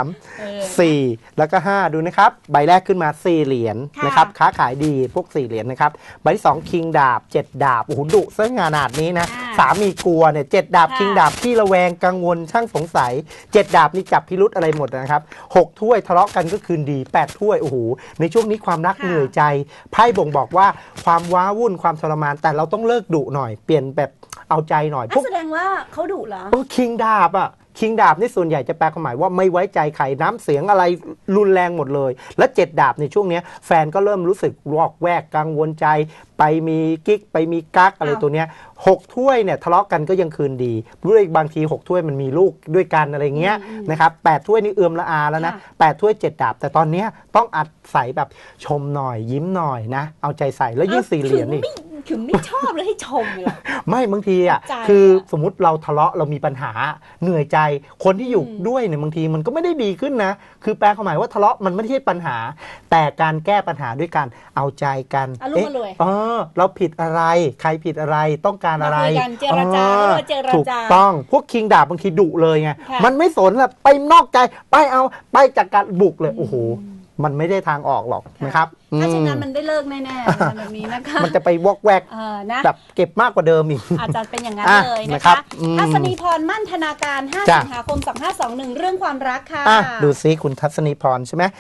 3 4แล้วก็5ดูนะครับใบแรกขึ้นมา4 เหรียญนะครับค้าขายดีพวก4 เหรียญนะครับใบที่2คิงดาบ7 ดาบโอ้โหดุซะขนาดนี้นะสามีกลัวเนี่ย7 ดาบคิงดาบที่ระแวงกังวลช่างสงสัย7 ดาบนี่จับพิรุธอะไรหมดนะครับ6 ถ้วยทะเลาะกันก็คืนดี8 ถ้วยโอ้โหในช่วงนี้ความรักเหนื่อยใจไพ่บ่งบอกว่าความว้าวุ่นความทรมานแต่เราต้องเลิกดุหน่อยเปลี่ยนแบบเอาใจหน่อย
แสดงว่าเขาดุเหรอ
คิงดาบคิงดาบนี่ส่วนใหญ่จะแปลความหมายว่าไม่ไว้ใจใครน้ำเสียงอะไรรุนแรงหมดเลยและ7 ดาบในช่วงนี้แฟนก็เริ่มรู้สึกวอกแวกกังวลใจไปมีกิ๊กไปมีกั๊กอะไรตัวเนี้ย6 ถ้วยเนี่ยทะเลาะกันก็ยังคืนดีด้วยบางที6 ถ้วยมันมีลูกด้วยกันอะไรเงี้ยนะครับ8 ถ้วยนี่เอื้อมละอาแล้วนะ8 ถ้วย7 ดาบแต่ตอนนี้ต้องอัดใส่แบบชมหน่อยยิ้มหน่อยนะเอาใจใส่แล้วยิ่ง4 เหรียญนี่
ถึงไม่ชอบเลยให้ชมเลย
ไม่บางทีคือสมมุติเราทะเลาะเรามีปัญหาเหนื่อยใจคนที่อยู่ด้วยเนี่ยบางทีมันก็ไม่ได้ดีขึ้นนะคือแปลความหมายว่าทะเลาะมันไม่ใช่ปัญหาแต่การแก้ปัญหาด้วยการเอาใจกันเราผิดอะไรใครผิดอะไรต้องการอะไร
เจรจา
ถูกต้องพวกคิงดาบบางทีดุเลยไงมันไม่สนละไปนอกใจไปจากการบุกเลยโอ้โหมันไม่ได้ทางออกหรอกนะครับ
ถ้าเช่นนั้นมันได้เลิกแน่ๆแบบนี้นะคะ
มันจะไปวอกแวกแบบเก็บมากกว่าเดิมอีก
อาจจะเป็นอย่างนั้นเลยนะคะทัศนีพรมั่นธนาการ5 สิงหาคม 2521เรื่องความรักค่ะ
ดูซิคุณทัศนีพรใช่ไหม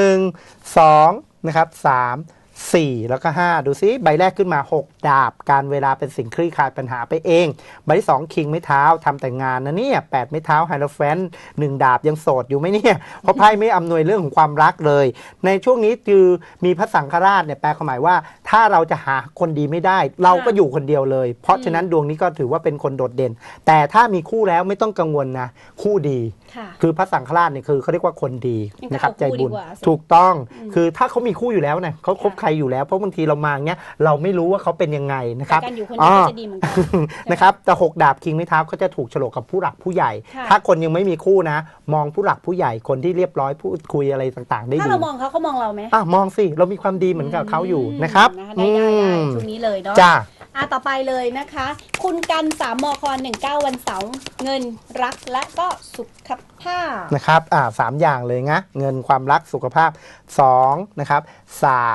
1 2นะครับ3 4แล้วก็5ดูซิใบแรกขึ้นมา6 ดาบการเวลาเป็นสิ่งคลี่คลายปัญหาไปเองใบที่2คิงไม้เท้าทำแต่งงานนะเนี่ย8 ไม้เท้าไฮโลแฟน1 ดาบยังโสดอยู่ไหมเนี่ยเพราะไพ่ไม่อำนวยเรื่องของความรักเลยในช่วงนี้คือมีพระสังฆราชเนี่ยแปลความหมายว่าถ้าเราจะหาคนดีไม่ได้เราก็อยู่คนเดียวเลยเพราะฉะนั้นดวงนี้ก็ถือว่าเป็นคนโดดเด่นแต่ถ้ามีคู่แล้วไม่ต้องกังวลนะคู่ดีคือพระสังฆราชเนี่ยคือเขาเรียกว่าคนดีนะครับใจบุญถูกต้องคือถ้าเขามีคู่อยู่แล้วเนี่ยเขาคบใครอยู่แล้วเพราะบางทีเรามาเงี้ยเราไม่รู้ว่าเขาเป็นยังไงนะครับ
การอยู่คนเดียวจะดีเหมือนกัน
นะครับแต่6 ดาบคิงไม้เท้าก็จะถูกฉลกกับผู้หลักผู้ใหญ่ถ้าคนยังไม่มีคู่นะมองผู้หลักผู้ใหญ่คนที่เรียบร้อยพูดคุยอะไรต่างๆได้ดีถ้า
เรามองเขามองเราไหม
มองสิเรามีความดีเหมือนกับเขาอยู่นะครับ
ได้ช่วงนี้เลยเนาะ
จ้า
ต่อไปเลยนะคะคุณกัน3 มค19วันเสาร์เงินรักและก็สุขภาพ
นะครับ3 อย่างเลยนะเงินความรักสุขภาพ2นะครับ3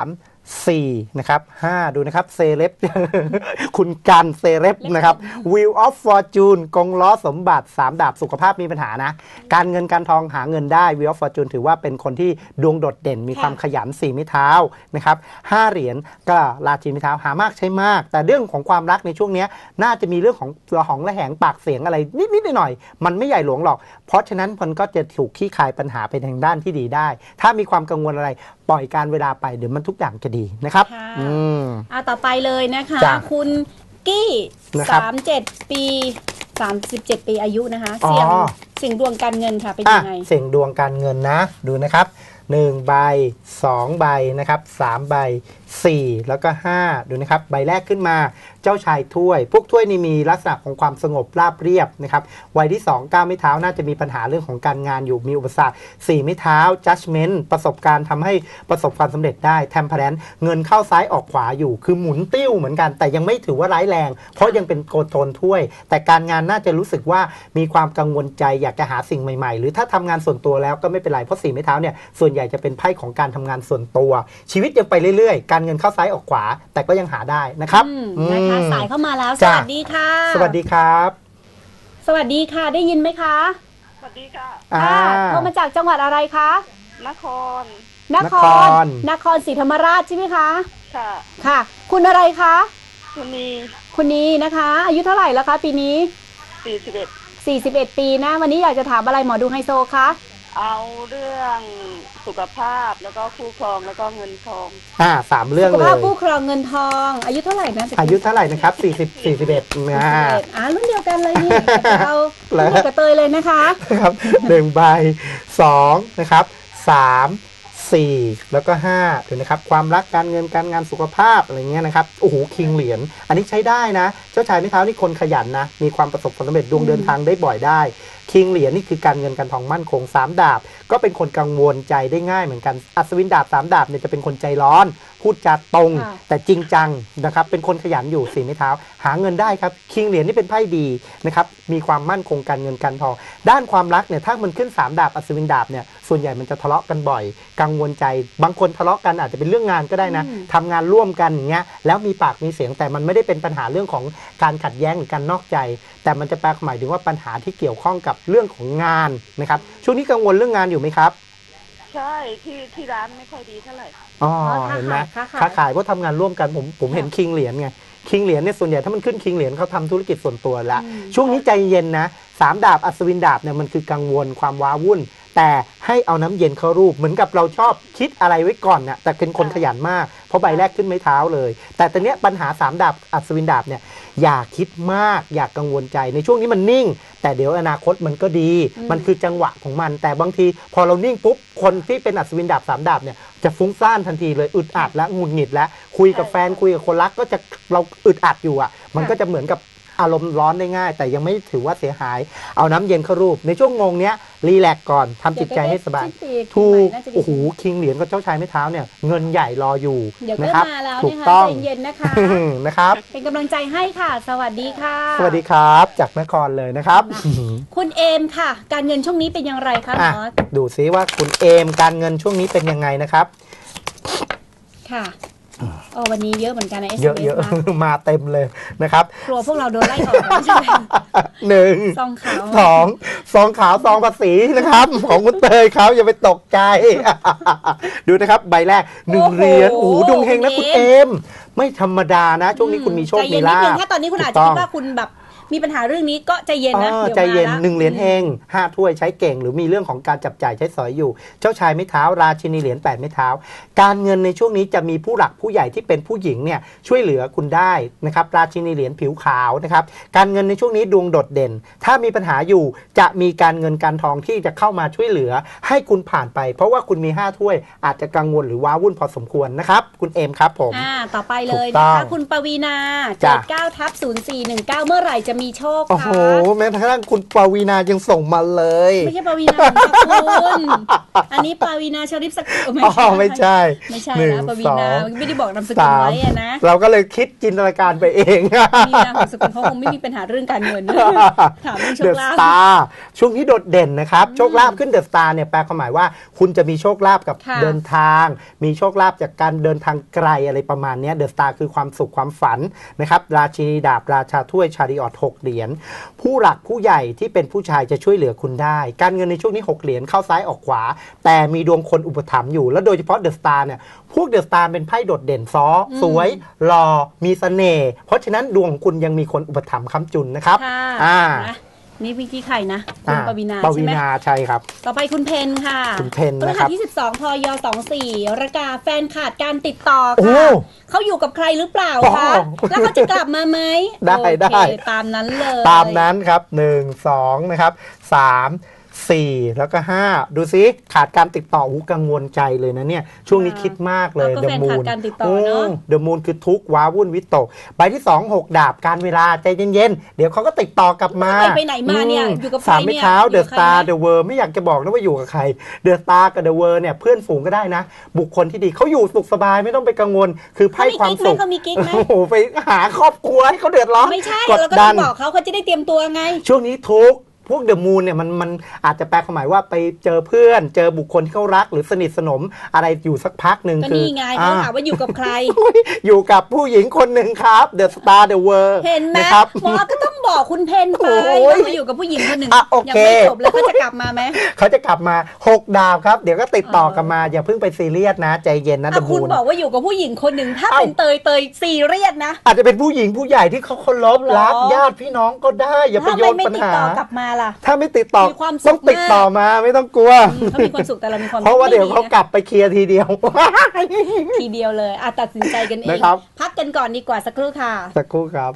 4นะครับ5ดูนะครับเซเลบ คุณกันเซเลบนะครับ Wheel of Fortune กงล้อสมบัติ3ดาบสุขภาพมีปัญหานะการเงินการทองหาเงินได้ Wheel of Fortune ถือว่าเป็นคนที่ดวงโดดเด่นมีความขยัน4ไม้เท้านะครับ5เหรียญก็ราชินีไม้เท้าหามากใช้มากแต่เรื่องของความรักในช่วงนี้น่าจะมีเรื่องของระหองระแหงปากเสียงอะไรนิดๆหน่อยๆมันไม่ใหญ่หลวงหรอกเพราะฉะนั้นมันก็จะถูกขี้คายปัญหาไปทางด้านที่ดีได้ถ้ามีความกังวลอะไรปล่อยการเวลาไปเดี๋ยวมันทุกอย่างจะดีนะครับ
ต่อไปเลยนะคะคุณกี้37 ปี 37 ปีอายุนะคะเสี่ยงดวงการเงินค่ะเป็นยังไง
เสี่ยงดวงการเงินนะดูนะครับ1ใบ2ใบนะครับ3ใบ4แล้วก็5ดูนะครับใบแรกขึ้นมาเจ้าชายถ้วยพวกถ้วยนี่มีลักษณะของความสงบราบเรียบนะครับวัยที่2 9ไม้เท้าน่าจะมีปัญหาเรื่องของการงานอยู่มีอุปสรรค4ไม้เท้า judgment ประสบการณ์ทำให้ประสบความสำเร็จได้ temperance เงินเข้าซ้ายออกขวาอยู่คือหมุนติ้วเหมือนกันแต่ยังไม่ถือว่าร้ายแรงเพราะยังเป็นโกโทนถ้วยแต่การงานน่าจะรู้สึกว่ามีความกังวลใจอยากจะหาสิ่งใหม่ๆหรือถ้าทำงานส่วนตัวแล้วก็ไม่เป็นไรเพราะ4ไม้เท้าเนี่ยส่วนใหญ่จะเป็นไพ่ของการทำงานส่วนตัวชีวิตยังไปเรื่อยๆการเงินเข้าซ้ายออกขวาแต่ก็ยังหาได้นะครับ
นะคะสายเข้ามาแล้วสวัสดีค่ะ
สวัสดีครับ
สวัสดีค่ะได้ยินไหมคะ
สวัสดีค่ะ
โทรมาจากจังหวัดอะไรคะ
นคร
ศรีธรรมราชใช่ไหมคะ
ค่ะ
คุณอะไรคะ
คุณ
นีนะคะอายุเท่าไหร่แล้วคะปีนี้41 ปีนะวันนี้อยากจะถามอะไรหมอดูไฮโซคะ
เอาเรื่องสุขภาพแล้วก็คู่ครองแล้วก็เงินทอง
3เรื่องเลยสุข
ภาพคู่ครองเงินทองอายุเท่าไหร่นะ
อายุเท่าไหร่นะครับ41
รุ่นเดียวกันเลยนี่เรารุ่นเดียวกับเตยเลยนะคะ
ครับ1ใบ2นะครับ3 4แล้วก็5ดูนะครับความรักการเงินการงานสุขภาพอะไรเงี้ยนะครับโอ้โหคิงเหรียญอันนี้ใช้ได้นะเจ้าชายไม้เท้านี่คนขยันนะมีความประสบความสำเร็จดวงเดินทางได้บ่อยได้คิงเหรียญนี่คือการเงินการทองมั่นคง3ดาบก็เป็นคนกังวลใจได้ง่ายเหมือนกันอัศวินดาบ3ดาบเนี่ยจะเป็นคนใจร้อนพูดจาตรงแต่จริงจังนะครับเป็นคนขยันอยู่4ไม้เท้าหาเงินได้ครับคิงเหรียญนี่เป็นไพ่ดีนะครับมีความมั่นคงการเงินการทองด้านความรักเนี่ยถ้ามันขึ้น3ดาบอัศวินดาบเนี่ยส่วนใหญ่มันจะทะเลาะกันบ่อยกังวลใจบางคนทะเลาะกันอาจจะเป็นเรื่องงานก็ได้นะทำงานร่วมกันอย่างเงี้ยแล้วมีปากมีเสียงแต่มันไม่ได้เป็นปัญหาเรื่องของการขัดแย้งหรือการนอกใจแต่มันจะแปลหมายถึงว่าปัญหาที่เกี่ยวข้องกับเรื่องของงานนะครับช่วงนี้กังวลเรื่องงานอยู่ไหมครับ
ใช่ที่ร้านไม่ค่อยดีเท่าไหร่
เห็นไหมค้าขายเพราะทำงานร่วมกันผมเห็นคิงเหรียญไงคิงเหรียญเนี่ยส่วนใหญ่ถ้ามันขึ้นคิงเหรียญเขาทำธุรกิจส่วนตัวแล้วช่วงนี้ใจเย็นนะ3ดาบอัศวินดาบเนี่ยมันคือกังวลความว้าวุ่นแต่ให้เอาน้ำเย็นเข้ารูปเหมือนกับเราชอบคิดอะไรไว้ก่อนนะแต่เป็นคนขยันมากเพราะใบแรกขึ้นไม้เท้าเลยแต่ตอนนี้ปัญหา3ดาบอัศวินดาบเนี่ยอย่าคิดมากอย่ากังวลใจในช่วงนี้มันนิ่งแต่เดี๋ยวอนาคตมันก็ดีมันคือจังหวะของมันแต่บางทีพอเรานิ่งปุ๊บคนที่เป็นอัศวินดาบ3ดาบเนี่ยจะฟุ้งซ่านทันทีเลยอึดอัดและหงุดหงิดและคุยกับแฟนคุยกับคนรักก็จะเราอึดอัดอยู่อ่ะมันก็จะเหมือนกับอารมณ์ร้อนได้ง่ายแต่ยังไม่ถือว่าเสียหายเอาน้ำเย็นเข้ารูปในช่วงงงเนี้ยรีแลกก่อนทำจิตใจให้สบายถูกโอ้โหคิงเหรียญกับเจ้าชายไม้เท้าเนี่ยเงินใหญ่รออยู่นะครับถูกต้อง
เย็นนะคะ
นะครับ
เป็นกำลังใจให้ค่ะสวัสดีค่ะ
สวัสดีครับจากนครเลยนะครับ
คุณเอมค่ะการเงินช่วงนี้เป็นอย่างไรคะหมอ
ดูซิว่าคุณเอมการเงินช่วงนี้เป็นยังไงนะครับ
ค่ะวันนี้เยอะเหมือนกันนะ
เยอะมาเต็มเลยนะครับ
กลัวพวกเราโดนไล่ออกใช่ไหม
1
ซองขาว
2 ซองขาวซองภาษีนะครับของคุณเตยเขาอย่าไปตกใจดูนะครับใบแรก1เหรียญโอ้ดวงเฮงนะคุณเอมไม่ธรรมดานะช่วงนี้คุณมีโชคมีลาภ
ถ้าตอนนี้คุณอาจจะคิดว่าคุณแบบมีปัญหาเรื่องนี้ก็ใจเย็นนะ
ใจเย็น1เหรียญเฮง5ถ้วยใช้เก่งหรือมีเรื่องของการจับจ่ายใช้สอยอยู่เจ้าชายไม้เท้าราชินีเหรียญ8ไม้เท้าการเงินในช่วงนี้จะมีผู้หลักผู้ใหญ่ที่เป็นผู้หญิงเนี่ยช่วยเหลือคุณได้นะครับราชินีเหรียญผิวขาวนะครับการเงินในช่วงนี้ดวงโดดเด่นถ้ามีปัญหาอยู่จะมีการเงินการทองที่จะเข้ามาช่วยเหลือให้คุณผ่านไปเพราะว่าคุณมี5ถ้วยอาจจะกังวลหรือว้าวุ่นพอสมควรนะครับคุณเอมครับผม
ต่อไปเลยนะคะคุณปวีนา79/0419เมื่อไหร่จะมีโชค
โอ้โห
ค่ะ
แม้กระทั่งคุณปวีณายังส่งมาเลย
ไม่ใช่ปวีณาค่ะคุณอันนี้ปวีณาชริฟสกุล
อ๋อไม่ใช่
ไม่ใช่
หนึ่ง
นะปวีณา
สอง
ไม่ได้บอกนามสกุลไว้อะนะ
เราก็เลยคิดจินตนาการไปเอง
ปวีณาของสกุลเขาคงไม่มีปัญหาเรื่องการเงินถามเรื่องโช
เด
ค
อะ
ลา
ส
ภ
ตาร์ช่วงนี้โดดเด่นนะครับโชคลาภขึ้นเดอะสตาร์เนี่ยแปลความหมายว่าคุณจะมีโชคลาภกับ
ค่ะ
เดินทาง มีโชคลาภจากการเดินทางไกลอะไรประมาณนี้เดอะสตาร์คือความสุขความฝันนะครับราชินีดาบราชาถ้วยชาริออต6 เหรียญผู้หลักผู้ใหญ่ที่เป็นผู้ชายจะช่วยเหลือคุณได้ การเงินในช่วงนี้6 เหรียญเข้าซ้ายออกขวา แต่มีดวงคนอุปถัมภ์อยู่แล้วโดยเฉพาะเดอะสตาร์เนี่ยพวกเดอะสตาร์เป็นไพ่โดดเด่นซ้อสวยหล่อมีเสน่ห์เพราะฉะนั้นดวงของคุณยังมีคนอุปถัมภ์ค้ำจุนนะครับ
ค่ะนะนี่พี่ที่ใครนะคุณปวีณา
ป
ใช่
วี
ไหม
ณาใช่ครับ
ต่อไปคุณเพนค่ะ
คุณเพน
พฤ
นะค
หั
รั
ส
บ
ที่12 พย24ระกาแฟนขาดการติดต่อ
โอ้
ค่ะเขาอยู่กับใครหรือเปล่าคะ
อ๋อ
แล้วเขาจะกลับมาไหม
ได้
โอเค
ได้
ตามนั้นเลย
ตามนั้นครับ1 2นะครับ3 4แล้วก็5ดูซิขาดการติดต่อกังวลใจเลยนะเนี่ยช่วงนี้คิดมากเลย
ก็แฟนขาดการติดต่อเนอะ
เดอะมูนคือทุกข์ว้าวุ่นวิตกใบที่2 6 ดาบการเวลาใจเย็นๆเดี๋ยวเขาก็ติดต่อกลับมา
ไปไหนมาเนี่ยอยู่กับใคร
สามไม้
เนี่ย
เท้า
อยู่
เด
กั
อะ
บ
ส
ใคร
ตาร์
นะ
เดอะเวิร์ไม่อยากจะบอกนะว่าอยู่กับใครเดอะสตาร์กับเดอะเวิร์เนี่ยเพื่อนฝูงก็ได้นะ บุคคลที่ดีเขาอยู่สุขสบายไม่ต้องไปกังวล คือไพ่ความสุข
เขามีกิ๊กไหม
โอ้โหไปหาครอบครัวให้เขาเดือดร้อน
ไม่ใช่
กด
เราก็
ดั
ต้อน งบอกเขาจะได้เตรียมตัวไง
ช่วงนี้ทุกข์พวกเดอะมูนเนี่ยมันอาจจะแปลความหมายว่าไปเจอเพื่อน เจอบุคคลที่เขารักหรือสนิทสนมอะไรอยู่สักพักหนึ่ง
ก็
คือ
นี่ไงเขาถามว่าอยู่กับใคร
อยู่กับผู้หญิงคนหนึ่งครับเดอะสตาร์เดอะเวิร์
เห็นไหม
นะครับ
หมอก็ต้องบอกคุณเพนไป
โอ้ย
ว่ามาอยู่กับผู้หญิงคนหนึ่ง
อ่ะโอ
ยั
เค
ไม่จบแล้วเขาจะกลับมาไหม
เขาจะกลับมา 6 ดาวครับ เดี๋ยวก็ติดต่อกลับมาอย่าเพิ่งไปซีเรียสนะ ใจเย็นนะเด
อ่ะ
อะ
คุ
มู
ณ
น
บอกว่าอยู่กับผู้หญิงคนหนึ่งถ้า
เอ้า
เป็นเตยซีเรียสนะ
อาจจะเป็นผู้หญิงผู้ใหญ่ที่เขาเคารพ
เหรอ
รักญาติพี่น้องก็ได้ อย่าไป
ถ้า
โย
ไม่
นปัญ
ติด
หา
ต่อกลับมาล่ะ
ถ้าไม่ติดต่อ
มีความสุข
ต้องติดต่อมาไม่ต้องกลัว
เขามีความสุขแต่เรามีความ
เพราะว่าเดี๋ยวเขากลับไปเคลียร์ทีเดียว
ทีเดียวเลยตัดสินใจกันเอง
นะครับ
พักกันก่อนดีกว่าสักครู่ค่ะ
สักครู่ครับ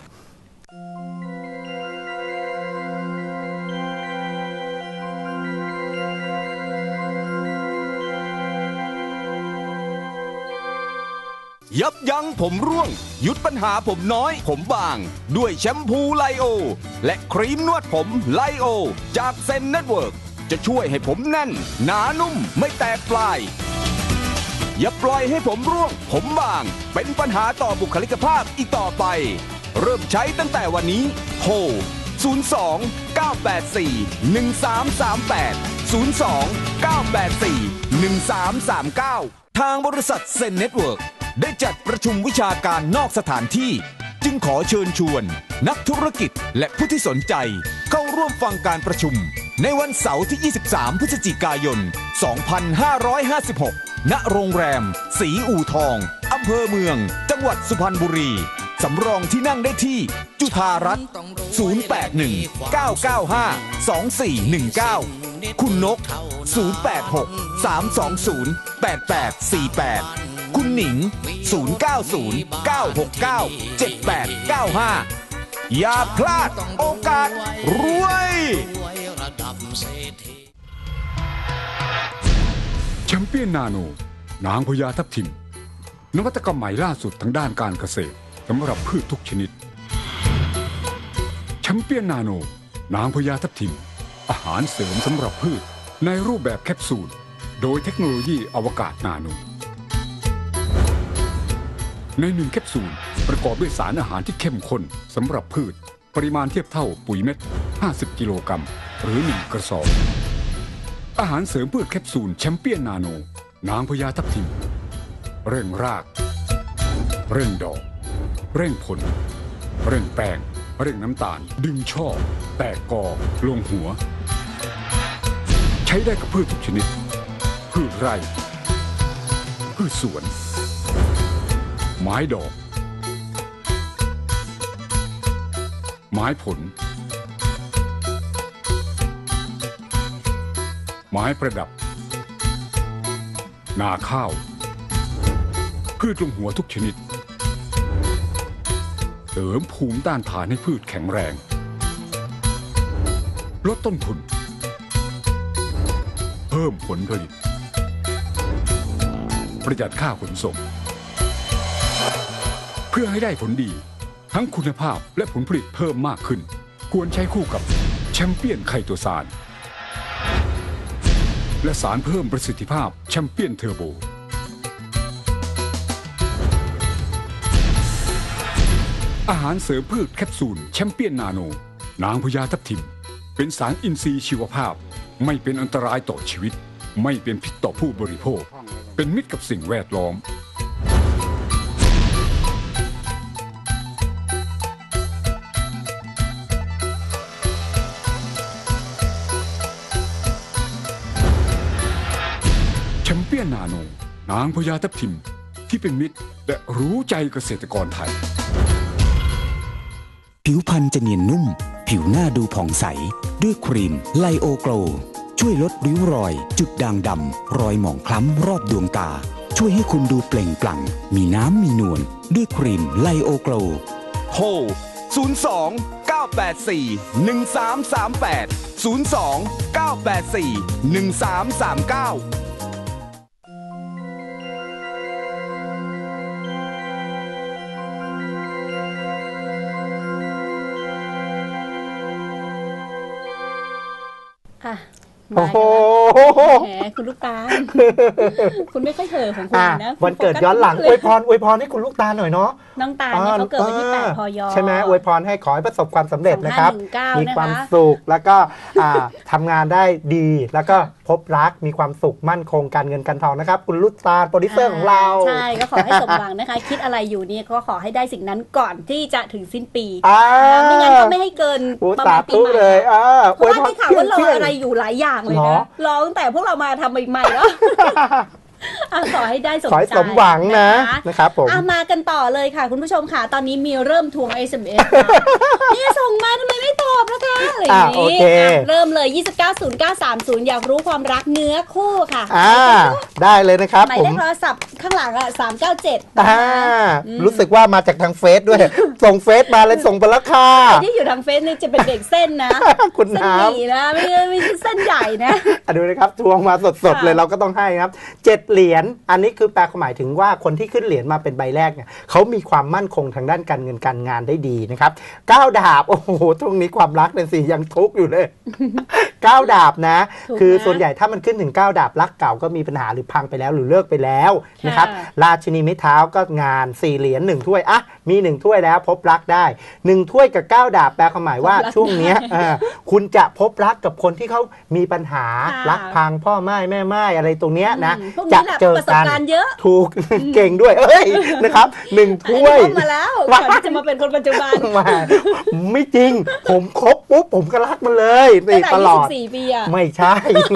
ยับยั้งผมร่วง หยุดปัญหาผมน้อย ผมบาง ด้วยแชมพูไลโอ และครีมนวดผมไลโอ จากเซนเน็ตเวิร์กจะช่วยให้ผมแน่น หนานุ่มไม่แตกปลาย อย่าปล่อยให้ผมร่วง ผมบาง เป็นปัญหาต่อบุคลิกภาพอีกต่อไป เริ่มใช้ตั้งแต่วันนี้โทร 02 984 1338 02 984 1339 ทางบริษัทเซนเน็ตเวิร์กได้จัดประชุมวิชาการนอกสถานที่ จึงขอเชิญชวน นักธุรกิจและผู้ที่สนใจเข้าร่วมฟังการประชุม ในวันเสาร์ที่ 23 พฤศจิกายน 2556 ณ โรงแรม สีอู่ทอง อำเภอเมือง จังหวัดสุพรรณบุรี สำรองที่นั่งได้ที่ จุฬารัตน์ 081 995 2419 คุณนก 086 320 8848 คุณหนิง 090 969 7895 อย่าพลาดโอกาสรวย
แชมเปี้ยนนาโนนางพญาทับทิมนวัตกรรมใหม่ล่าสุดทางด้านการเกษตรสำหรับพืชทุกชนิดแชมเปี้ยนนาโนนางพญาทับทิมอาหารเสริมสำหรับพืชในรูปแบบแคปซูลโดยเทคโนโลยีอวกาศนาโนใน1แคปซูลประกอบด้วยสารอาหารที่เข้มข้นสำหรับพืชปริมาณเทียบเท่าปุ๋ยเม็ด50กิโลกรัมหรือ1กระสอบอาหารเสริมพืชแคปซูลแชมเปี้ยนนาโนนางพญาทับทิมเร่งรากเร่งดอกเร่งผลเร่งแป้งเร่งน้ำตาลดึงช่อแตกกอลงหัวใช้ได้กับพืชทุกชนิดพืชไร่พืชสวนไม้ดอกไม้ผลไม้ประดับนาข้าวพืชลงหัวทุกชนิดเสริมภูมิต้านทานให้พืชแข็งแรงลดต้นทุนเพิ่มผลผลิตประหยัดค่าขนส่งเพื่อให้ได้ผลดีทั้งคุณภาพและผลผลิตเพิ่มมากขึ้นควรใช้คู่กับแชมเปี้ยนไคโตซานและสารเพิ่มประสิทธิภาพแชมเปี้ยนเทอร์โบอาหารเสริมพืชแคปซูลแชมเปี้ยนนาโนนางพญาทับทิมเป็นสารอินทรีย์ชีวภาพไม่เป็นอันตรายต่อชีวิตไม่เป็นพิษต่อผู้บริโภคเป็นมิตรกับสิ่งแวดล้อมแชมเปี้ยนนาโนนางพญาทับทิมที่เป็นมิตรและรู้ใจเกษตรกรไทย
ผิวพรรณจะเนียนนุ่มผิวหน้าดูผ่องใสด้วยครีมไลโอโกลช่วยลดริ้วรอยจุดด่างดำรอยหมองคล้ำรอบดวงตาช่วยให้คุณดูเปล่งปลั่งมีน้ำมีนวลด้วยครีมไลโอโกล
โทร 02 984 1338 02 984 1339
โอ้โหแหมคุณลูกตาล คุณไม่ค่อยเถอะของคุณนะ
วันเกิดย้อนหลังอวยพรให้คุณลูกตาลหน่อยเนาะ
น้องตาลเนี่ยเขาเกิดวันที่8 พย.
ใช่ไหมอวยพรให้ขอให้ประสบความสำเร็จนะครับมีความสุขแล้วก็ทำงานได้ดีแล้วก็พบรักมีความสุขมั่นคงการเงินการทองนะครับคุณลูกตาลโปรดิวเซอร์ของเรา
ใช่ก็ขอให้สมหวังนะคะคิดอะไรอยู่เนี่ยก็ขอให้ได้สิ่งนั้นก่อนที่จะถึงสิ้นปีไม่งั้นก็ไม่ให้เกินประมาณปีใหม่เลยเพราะว่าได้ข่าวว่ารออะไรอยู่หลายอย่างเลยนะรอตั้งแต่พวกเรามาทำใหม่ๆแล้วขอให้ได้สมใจ
สมหวังนะครับผม
มากันต่อเลยค่ะคุณผู้ชมค่ะตอนนี้มีเริ่มทวง SMS นี่ส่งมาทำไมไม่ตอบล่ะคะอะไรอย่างนี้เริ่มเลย290930อยากรู้ความรักเนื้อคู่ค่ะ
ได้เลยนะครับ
หมายเลขโทรศัพท์ข้างหลัง397
รู้สึกว่ามาจากทางเฟซด้วยส่งเฟซมาเลยส่งไปแล้วค่ะ
ที่อยู่ทางเฟซนี่จะเป็นเด็กเส้นนะ
คุณน้ำ
เส้นหมี่นะไม่ใช่เส้นใหญ่นะ
ดูนะครับทวงมาสดๆเลยเราก็ต้องให้ครับ7 เหรียญอันนี้คือแปลความหมายถึงว่าคนที่ขึ้นเหรียญมาเป็นใบแรกเนี่ยเขามีความมั่นคงทางด้านการเงินการงานได้ดีนะครับ9 ดาบโอ้โหตรงนี้ความรักเนี่ยสิยังทุกข์อยู่เลย9 ดาบนะคือส่วนใหญ่ถ้ามันขึ้นถึง9 ดาบรักเก่าก็มีปัญหาหรือพังไปแล้วหรือเลิกไปแล้วนะครับราชินีไม้เท้าก็งาน4 เหรียญ1 ถ้วยมี1 ถ้วยแล้วพบรักได้1 ถ้วยกับ9 ดาบแปลความหมายว่าช่วงนี้คุณจะพบรักกับคนที่เขามีปัญหารักพังพ่อม่ายแม่ม่ายอะไรตรงเนี้ยนะจะเจอกันถูกเก่งด้วยนะครับ1 ถ้วย
มาแล้วก่อนที่จะมาเป็นคนปัจจุบัน
ไม่จริงผมคบปุ๊บผมก็รักมันเลยตลอด
24 ปี
ไม่ใช่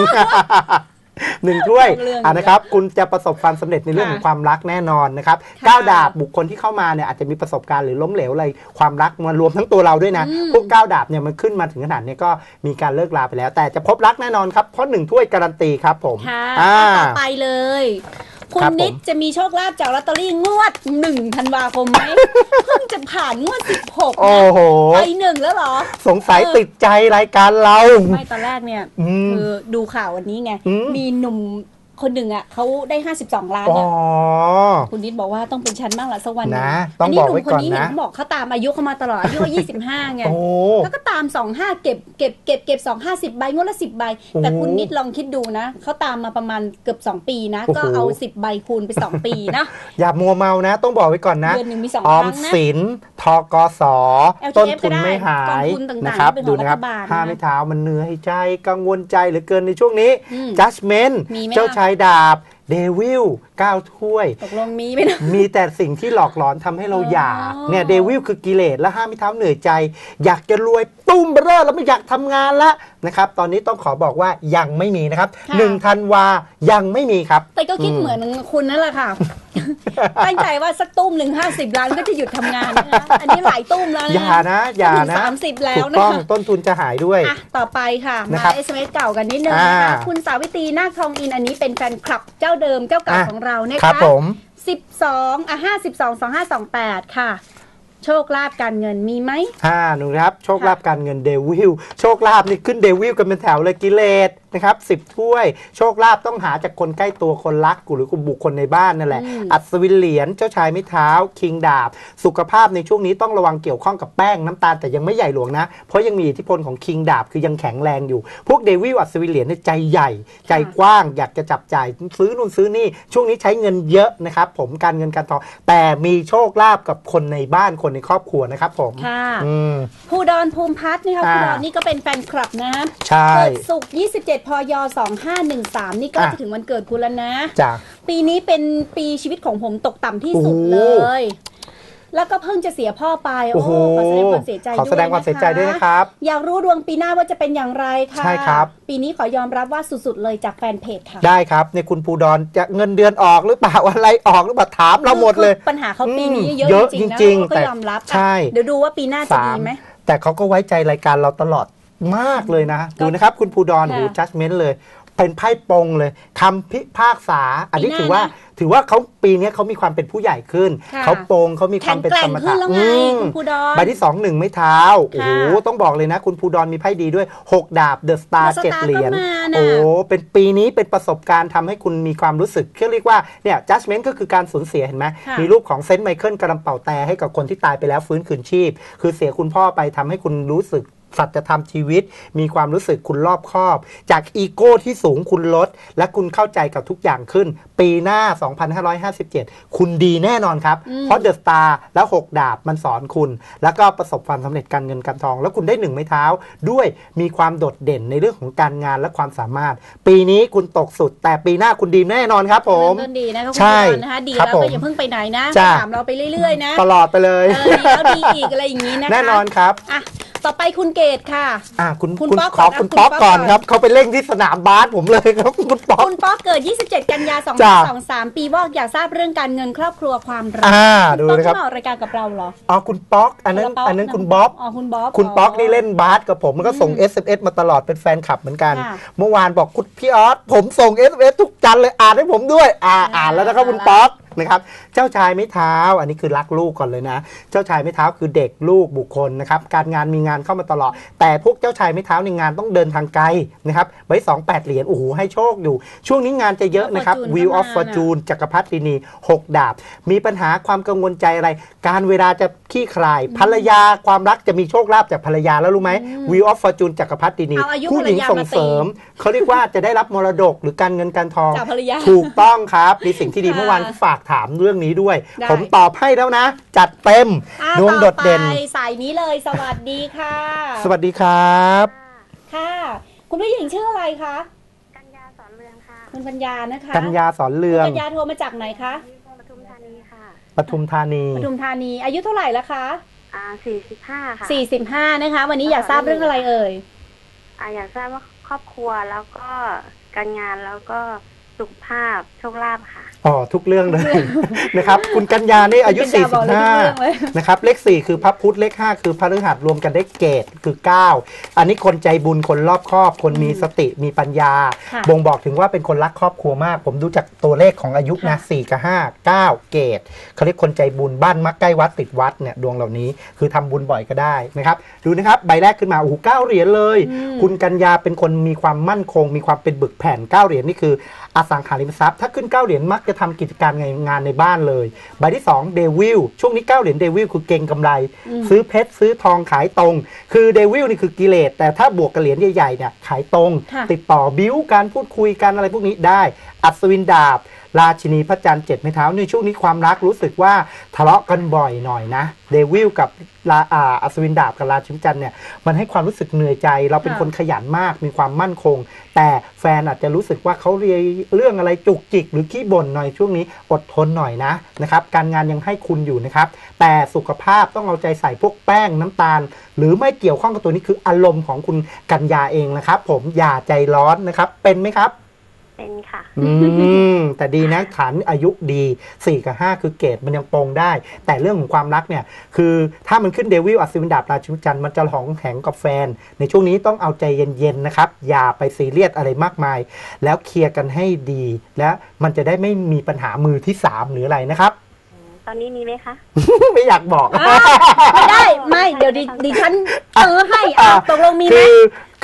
1 ถ้วยนะครับคุณจะประสบความสำเร็จในเรื่องของความรักแน่นอนนะครับ9 ดาบบุคคลที่เข้ามาเนี่ยอาจจะมีประสบการณ์หรือล้มเหลวอะไรความรักมารวมทั้งตัวเราด้วยนะพวก9 ดาบเนี่ยมันขึ้นมาถึงขนาดนี้ก็มีการเลิกลาไปแล้วแต่จะพบรักแน่นอนครับเพราะ1 ถ้วยการันตีครับผม
ต่อไปเลยคุณนิดจะมีโชคลาภจากลอตเตอรี่งวด1 ธันวาคมไหมเพิ่งจะผ่านงวด16
โอ้โห
ไป1แล้วเหรอ
สงสัยติดใจรายการเรา
ไม่ตอนแรกเนี่ยคือดูข่าววันนี้ไงมีหนุ่มคนหนึ่งเขาได้52 ล้านเนี่ยคุณนิดบอกว่าต้องเป็นชั้นบ้างละสักวัน
นะต้องบอกไว้ก่อนนะ
เห็นบอกเขาตามอายุเขามาตลอดอายุ25ไงแล้วก็ตาม25เก็บ2 50 ใบงวดละ10 ใบแต่คุณนิดลองคิดดูนะเขาตามมาประมาณเกือบ2 ปีนะก็เอา10 ใบคูณไป2 ปีนะ
อย่ามัวเมานะต้องบอกไว้ก่อนนะ
เดือนนึงมี2
ครั้งนะออมสินทกสต้นทุนไม่หายนะครับดูนะครับ5 ไม้เท้ามันเหนื่อยใจกังวลใจเหลือเกินในช่วงนี้ Judgment เจ้าชายดาบเดวิล9 ถ้วย
ตกลงมีไหมนะ
มีแต่สิ่งที่หลอกหลอนทำให้เราอยากเนี่ยเดวิลคือกิเลสและ5 ไม้เท้าเหนื่อยใจอยากจะรวยตุ้มเบ้อแล้วไม่อยากทำงานละนะครับตอนนี้ต้องขอบอกว่ายังไม่มีนะครับ1 ธันวายังไม่มีครับ
แต่ก็คิดเหมือนคุณนั่นแหละค่ะตั้งใจว่าสักตุ้มหนึ่ง50 ล้านก็จะหยุดทำงานนะอันนี้หลายตุ้มแล้วนะ
อย่านะ
30แล้วนะ
ต้องต้นทุนจะหายด้วย
ต่อไปค่ะมา SMS เก่ากันนิดนึงนะคะคุณสาวิตรีนาคทองอินอันนี้เป็นแฟนคลับเจ้าเดิมเจ้าเก่าของเรานะคะ
ครับผม
52 ค่ะโชคลาภการเงินมีไหม
หนูครับโชคลาภการเงินเดวิลโชคลาภนี่ขึ้นเดวิลกันเป็นแถวเลยกิเลสนะครับ10 ถ้วยโชคลาภต้องหาจากคนใกล้ตัวคนรักหรือบุคคลในบ้านนั่นแหละอัศวินเหรียญเจ้าชายไม้เท้าคิงดาบสุขภาพในช่วงนี้ต้องระวังเกี่ยวข้องกับแป้งน้ำตาลแต่ยังไม่ใหญ่หลวงนะเพราะยังมีอิทธิพลของคิงดาบคือยังแข็งแรงอยู่พวกเดวิลอัศวินเหรียญใจใหญ่ใจกว้างอยากจะจับจ่ายซื้อนู่นซื้อนี่ช่วงนี้ใช้เงินเยอะนะครับผมการเงินการทองแต่มีโชคลาภกับคนในบ้านคนในครอบครัวนะครับผม
ค่ะภูดรภูมิพัฒน์นี่ค่ะภูดรนี่ก็เป็นแฟนคลับนะ
ใช่
เกิดศุกร์27 พย 2513นี่ก็จะถึงวันเกิดคุณแล้วนะปีนี้เป็นปีชีวิตของผมตกต่ำที่สุดเลยแล้วก็เพิ่งจะเสียพ่อไปโอ้ขอแสดงความเสียใจด้วย
ขอแสดงความเสียใจด้วยนะครับ
อยากรู้ดวงปีหน้าว่าจะเป็นอย่างไรค่ะ
ใช่ครับ
ปีนี้ขอยอมรับว่าสุดๆเลยจากแฟนเพจค่ะ
ได้ครับในคุณภูดรจะเงินเดือนออกหรือเปล่าอะไรออกหรือเปล่าถามเราหมดเลย
ปัญหาเขาปีนี้เยอะจริงๆนะก็ยอมรับ
ใช่
เดี๋ยวดูว่าปีหน้าจะดีไหม
แต่เขาก็ไว้ใจรายการเราตลอดมากเลยนะดูนะครับคุณภูดรหูจัดเมนต์เลยเป็นไพ่ปงเลยคำพิพากษาอันนี้ถือว่าเขาปีนี้เขามีความเป็นผู้ใหญ่ขึ้นเขาปงเขามีความเป็นสมถะใบที่2 1ไม้เท้าโอ้โหต้องบอกเลยนะคุณภูดรมีไพ่ดีด้วย6 ดาบเดอะสตาร์7 เหรียญโอ้เป็นปีนี้เป็นประสบการณ์ทำให้คุณมีความรู้สึกเรียกว่าเนี่ยจัดเมนต์ก็คือการสูญเสียเห็นไหมมีรูปของเซนต์ไมเคิลกำลังเป่าแต่ให้กับคนที่ตายไปแล้วฟื้นคืนชีพคือเสียคุณพ่อไปทำให้คุณรู้สึกสัจธรรมชีวิตมีความรู้สึกคุณรอบคอบจากอีโก้ที่สูงคุณลดและคุณเข้าใจกับทุกอย่างขึ้นปีหน้า2557คุณดีแน่นอนครับเพราะเดอะสตาร์แล้ว6 ดาบมันสอนคุณแล้วก็ประสบความสำเร็จการเงินการทองแล้วคุณได้1 ไม้เท้าด้วยมีความโดดเด่นในเรื่องของการงานและความสามารถปีนี้คุณตกสุดแต่ปีหน้าคุณดีแน่นอนครับผม
ดีนะครับคุณผู้ชมนะคะดีแล้วก็อย่าเพิ่งไปไหนนะถามเราไปเรื่อยๆนะ
ตลอดไปเลย
แล้วดีอีกอะไรอย่างนี้นะคะ
แน่นอนครับ
ต่อไปคุณเกตค่ะ
คุณป๊อกก่อนครับเขาไปเล่นที่สนามบาสผมเลยครับคุณป๊
อกเกิด27 กันยายน 2523ปีวอกอยากทราบเรื่องการเงินครอบครัวความรัก
ดูนะครับ
มาออกรายการกับเราเหรอ
คุณป๊อกอันนั้นคุณบ๊อบคุณป๊อกนี่เล่นบาสกับผมมันก็ส่ง SMS มาตลอดเป็นแฟนคลับเหมือนกันเมื่อวานบอกคุณพี่ออสผมส่ง SMS ทุกจันเลยอ่านให้ผมด้วยอ่านแล้วนะครับคุณป๊อกนะครับเจ้าชายไม้เท้าอันนี้คือรักลูกก่อนเลยนะเจ้าชายไม้เท้าคือเด็กลูกบุคคลนะครับการงานมีงานเข้ามาตลอดแต่พวกเจ้าชายไม้เท้าในงานต้องเดินทางไกลนะครับไว้28 เหรียญโอ้โหให้โชคอยู่ช่วงนี้งานจะเยอะนะครับ Wheel of Fortune จักรพรรดินี6 ดาบมีปัญหาความกังวลใจอะไรการเวลาจะขี้คลายภรรยาความรักจะมีโชคลาภจากภรรยาแล้วรู้ไหม Wheel of Fortune จักรพรรดินีผู้หญิงส่งเสริมเขาเรียกว่าจะได้รับมรดกหรือการเงินการทองถูกต้องครับมีสิ่งที่ดีเมื่อวานฝากถามเรื่องนี้ด้วยผมตอบให้แล้วนะจัดเต็มดวงโดดเด่น
สายนี้เลยสวัสดีค่ะ
สวัสดีครับ
ค่ะคุณผู้หญิงชื่ออะไรคะ
กัญญาสอนเรืองค่ะ
คุณปัญญานะคะ
กัญญาสอนเรือง
กัญญาโทรมาจากไหนคะ
ปทุมธานีค่ะ
ปทุมธานี
อายุเท่าไหร่แล้วคะ
45ค่ะ
45นะคะวันนี้อยากทราบเรื่องอะไรเอ่ย
อยากทราบว่าครอบครัวแล้วก็การงานแล้วก็สุขภาพโชคลาภค่ะ
ทุกเรื่องเลยนะครับคุณกัญญานี่อายุ45นะครับเลข4คือพระพุธเลข5คือพฤหัสรวมกันได้เกตคือ9อันนี้คนใจบุญคนรอบคอบคนมีสติมีปัญญาบ่งบอกถึงว่าเป็นคนรักครอบครัวมากผมดูจากตัวเลขของอายุนะ4กับ5 9เกตเขาเรียกคนใจบุญบ้านมักใกล้วัดติดวัดเนี่ยดวงเหล่านี้คือทำบุญบ่อยก็ได้นะครับดูนะครับใบแรกขึ้นมาโอ้โห9 เหรียญเลยคุณกัญญาเป็นคนมีความมั่นคงมีความเป็นบึกแผ่น9 เหรียญนี่คืออสังหาริมทรัพย์ถ้าขึ้น9 เหรียญมักจะทำกิจการงานในบ้านเลยใบที่2เดวิลช่วงนี้9 เหรียญเดวิลคือเก่งกำไรซื้อเพชรซื้อทองขายตรงคือเดวิลนี่คือกิเลสแต่ถ้าบวกกับเหรียญใหญ่ๆเนี่ยขายตรงติดต่อบิ้วการพูดคุยกันอะไรพวกนี้ได้อัศวินดาบราชินีพระจันทร์7 ไม้เท้าในช่วงนี้ความรักรู้สึกว่าทะเลาะกันบ่อยหน่อยนะเดวิลกับอัศวินดาบกับราชินีพระจันทร์เนี่ยมันให้ความรู้สึกเหนื่อยใจเราเป็นคนขยันมากมีความมั่นคงแต่แฟนอาจจะรู้สึกว่าเขาเรียเรื่องอะไรจุกจิกหรือขี้บ่นหน่อยช่วงนี้อดทนหน่อยนะครับการงานยังให้คุณอยู่นะครับแต่สุขภาพต้องเอาใจใส่พวกแป้งน้ำตาลหรือไม่เกี่ยวข้องกับตัวนี้คืออารมณ์ของคุณกัญญาเองนะครับผมอย่าใจร้อนนะครับเป็นไหมครับ
เป็นค่ะ
แต่ดีนะฐานอายุดี4กับ5คือเกรดมันยังปรงได้แต่เรื่องของความรักเนี่ยคือถ้ามันขึ้นเดวิลอัศวินดาบราชินีจันทร์มันจะหองแข็งกับแฟนในช่วงนี้ต้องเอาใจเย็นๆนะครับอย่าไปซีเรียสอะไรมากมายแล้วเคลียร์กันให้ดีและมันจะได้ไม่มีปัญหามือที่3หรืออะไรนะครับ
ตอนนี้มีไหมคะ
ไม่อยากบอก
ไม่ได้ไม่เดี๋ยวดิฉันซื้อให้ตกลงมีไหม
คื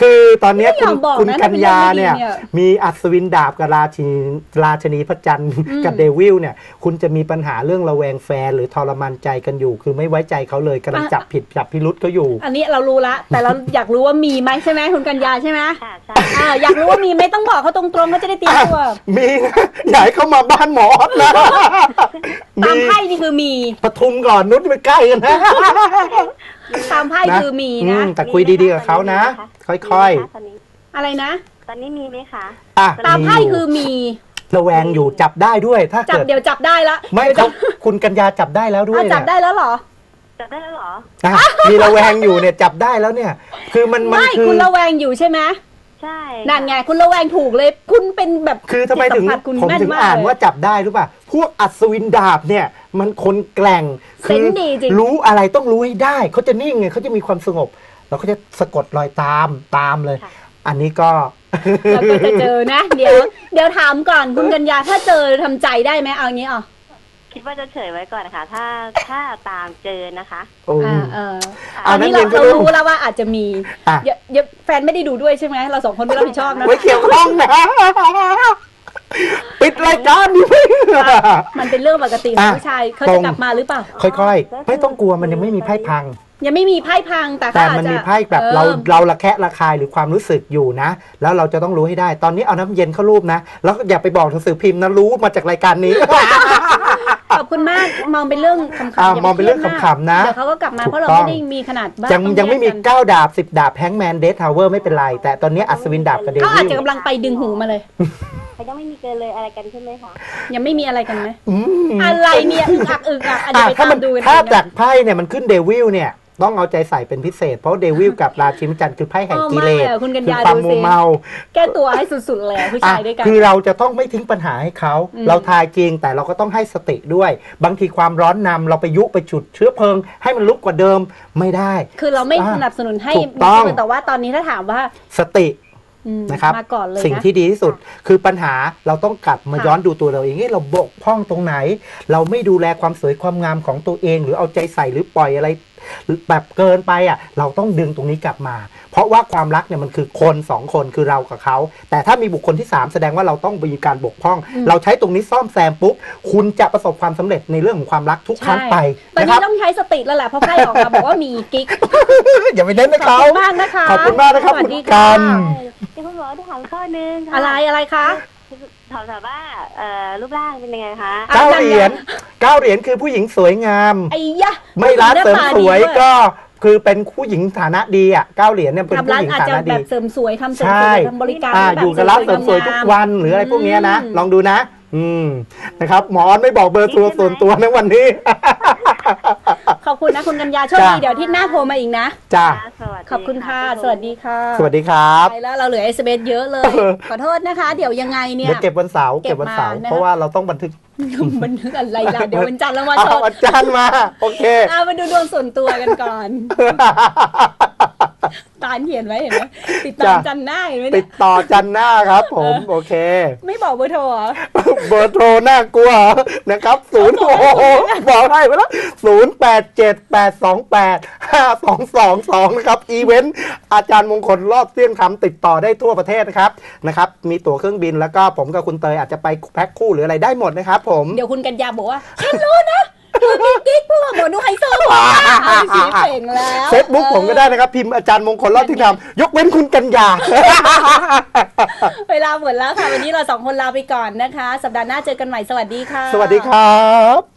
คือตอนเนี้ย
ไม่ยอมบอกนะ
คุณกัญญาเนี่ย
ถ้าเป็นเรื่องไม่ดีเนี่ย
มีอัศวินดาบกับราชนีพระจันทร์กับเดวิลเนี่ยคุณจะมีปัญหาเรื่องระแวงแฟนหรือทรมานใจกันอยู่ คือไม่ไว้ใจเขาเลยกำลังจับผิดจับพิรุษเขาอยู่
อันนี้เรารู้ละแต่เราอยากรู้ว่ามีไหมใช่ไหมคุณกัญญาใช่ไหม
ค่ะใช่
อยากรู้ว่ามีไหมต้องบอกเขาตรงๆเขาจะได้เตรียมตัว
มีนะอยากให้เขามาบ้านหมอออสนะ
ตามไพ่นี่คือมี
ปทุมก่อนนุชไปใกล้กันนะ
ตามไพ่คือมีนะ
แต่คุยดีๆกับเขานะ ค่อย
ตอนนี้
อะไรนะ
ตอนนี้มีไหมคะ
ๆอ่ะ
ตามไพ่คือมี
ระแวงอยู่จับได้ด้วยถ้า
จับ
เกิด
เดี๋ยวจับได้ละ
ไม่
เดี๋ยว
คุณกัญญาจับได้แล้วด้วย
จับได้แล้วเหรอ
จับได้แล้วเหรอ
อ่ะมีระแวงอยู่เนี่ยจับได้แล้วเนี่ย คือมัน
ไม่
คือ
คุณระแวงอยู่ใช่ไหม
ใช่
นั่นไงคุณระแวงถูกเลย คุณเป็นแบบ
คือทำไมถึง
จิตสัผัสคุณ
ผม
แม่น
ถึง
มาก
อ่าน
เลย
ว่าจับได้รู้ป่ะพวกอัศวินดาบเนี่ยมันคนแกร่ง
เซนส์ดีจริง
รู้อะไรต้องรู้ให้ได้เขาจะนิ่งไงเขาจะมีความสงบแล้วเขาจะสะกดรอยตามเลย อันนี้ก็
เราก็จะเจอนะ เดี๋ยวถามก่อนคุณกัญญาถ้าเจอทำใจได้ไหมเอางี้อ่ะ
คิดว่าจะเฉยไว้ก่อนนะคะถ้าตามเจอนะคะ
โอ้
ตอนนี้
นักเรี
เรา
ยนก็
เรา
รู้
รู้แล้วว่าอาจจะมี
อ่ะ
อย่าแฟนไม่ได้ดูด้วยใช่ไหมเราสองคนไม่รับผิดชอบนะ
ไม่เกี่ยวข้องนะ ปิดรายการนี้
มันเป็นเรื่องปกติของผู้ชายเขาจะกลับมาหรือเปล่า
ค่อยๆ ไม่ต้องกลัวมันยังไม่มีไพ่พัง
ยังไม่มีไพ่พังแต่
แต่
เขาอาจ
มัน
จะ
มีไพ่แบบเราระแคะระคายหรือความรู้สึกอยู่นะ แล้วเราจะต้องรู้ให้ได้ ตอนนี้เอาน้ำเย็นเข้ารูปนะ แล้วอย่าไปบอกหนังสือพิมพ์นะรู้มาจากรายการนี้
ขอบคุณมากมองเป็นเรื่องขำๆย่า
มองเป็นเรื่อง
ครียดมาก
ขำๆนะ
เดี๋ยวเขาก็กลับมา
ถูก
เพราะเรา
ต้อง
ไม่ได้มีขนาดบ้าน
ยังไม่มี
ต้องแยกกัน
9 ดาบ 10 ดาบแฮงแมนเดททาวเวอร์ไม่เป็นไร แต่ตอนนี้อัศวินดาบกับเด
เขา
วิ
อาจ
ล
จะกำลังไปดึงหูมาเลย
เขายังไม่มีเกินเลยอะไรกันใช่ไหมคะ
ยังไม่มีอะไรกันไหม
อืม
อะไรเนี่ยอึกอักอันนี้ไป
ถ้า
ตามดูกัน
ถ้า
นะ
จากไพ่เนี่ยมันขึ้นเดวิลเนี่ยต้องเอาใจใส่เป็นพิเศษ เพราะเดวิลกับราชินีจันทร์คือไพ่แห่งกิเลส
คุณกัญ
คือ
ญา
ความ
ดู
มั
สิ
วเมา
แก้ตัวให้สุดๆเลยผู้ชายด้วยกัน
คือเราจะต้องไม่ทิ้งปัญหาให้เขา เราทายจริงแต่เราก็ต้องให้สติด้วย บางทีความร้อนนำเราไปยุไปจุดเชื้อเพลิง ให้มันลุกกว่าเดิมไม่ได้
คือเราไม่สนับสนุนให้
ถูกต้อง
แต่ว่าตอนนี้ถ้าถามว่า
สติ
อืม
นะครับ
มาก่อนเลย
สิ่ง
นะ
ที่ดีที่สุดคือปัญหาเราต้องกลับมา
ค่ะ
ย้อนดูตัวเราเองเราบกพร่องตรงไหน เราไม่ดูแลความสวยความงามของตัวเอง หรือเอาใจใส่หรือปล่อยอะไรแบบเกินไปอ่ะเราต้องดึงตรงนี้กลับมา เพราะว่าความรักเนี่ยมันคือคนสองคนคือเรากับเขาแต่ถ้ามีบุคคลที่ 3 แสดงว่าเราต้องมีการบกพร่อง เราใช้ตรงนี้ซ่อมแซมปุ๊บคุณจะประสบความสำเร็จในเรื่องของความรักทุกครั้งไป
ตอน
นะค
นี้
รับ
ต้องใช้สติแล้วแหละเพราะไพ่ออกมาบอกว่ามีกิ๊ก
อย่าไปเน้นนะ
ขอบ
เขา
คุณมากนะคะ
ขอบคุณมากนะครับ
สวัส
คุณ
ดี
กั
ค่ะ
น
เดี๋ยวคุณหมอจะถามข้อนึงค่ะ
อะไรคะ
ถามว่ารูปร่างเป็นยังไงคะ
9 เหรียญ9 เหรียญคือผู้หญิงสวยงาม
ไอ้ยะ
ไม่ร้านเสริมสวย
หน้าตาดีด้
ก็คือเป็นผู้หญิงฐานะดีอ่ะ9 เหรียญเนี่ยเป็น
ทำ
ผู้
ร้าน
หญิง
อาจ
ฐา
จะ
นะ
แบ
ดี
บเสริมสวยทำเสริม
ใช่
สวยทำบริการ
อยู่กับร้านเสริมสวยทุกวันหรืออะไรพวกเนี้ยนะ ลองดูนะ นะครับหมอไม่บอกเบอร์โทรส่วนตัวในวันนี้
ขอบคุณนะคุณกัญญาโชคดี
จ้ะ
เดี๋ยวที่หน้าโทรมาอีกนะ
จ้า
ขอบคุณค่ะ สวัสดีค่ะ
สวัสดีครับ
ไปแล้วเราเหลือ SMS เยอะเลย ขอโทษนะคะ เดี๋ยวยังไงเนี่ย
เดี๋ยวเก็บวันเสาร์
เก็บมา
เพราะว่าเราต้องบันทึก
บันทึกอะไรล่ะเดี๋ยววันจันทร์แล้วมา
เอา
โชว์
วันจันทร์มาโอเค
มาดูดวงส่วนตัวกันก่อน ตาลเขียนไว้เห็นไหมติดตาม
จ้ะ
จันทร์หน้าเห็นไหม
ติ
เนี่ย
ดต่อจันทร์หน้าครับผมโอเค
ไม่บอกเบอร์โทรเหรอ
เบอร์โทรน่ากลัวนะครับ0โอ้โหบอกให้ไปแล้ว0878285222นะครับอีเวนต์อาจารย์มงคลรอบเที่ยงธรรมติดต่อได้ทั่วประเทศนะครับมีตั๋วเครื่องบินแล้วก็ผมกับคุณเตยอาจจะไปแพ็คคู่หรืออะไรได้หมดนะครับผม
เดี๋ยวคุณกัญญาบอกว่าฉันรู้นะเธอมีกิ๊กพวกหมอดูไฮโซชีเป่งแล้ว
เฟซบุ๊กผมก็ได้นะครับ พิมพ์อาจารย์มงคลรอบที่ทำยกเว้นคุณกัญญา
เวลาหมดแล้วค่ะ วันนี้เราสองคนลาไปก่อนนะคะ สัปดาห์หน้าเจอกันใหม่สวัสดีค่ะ
สวัสดีครับ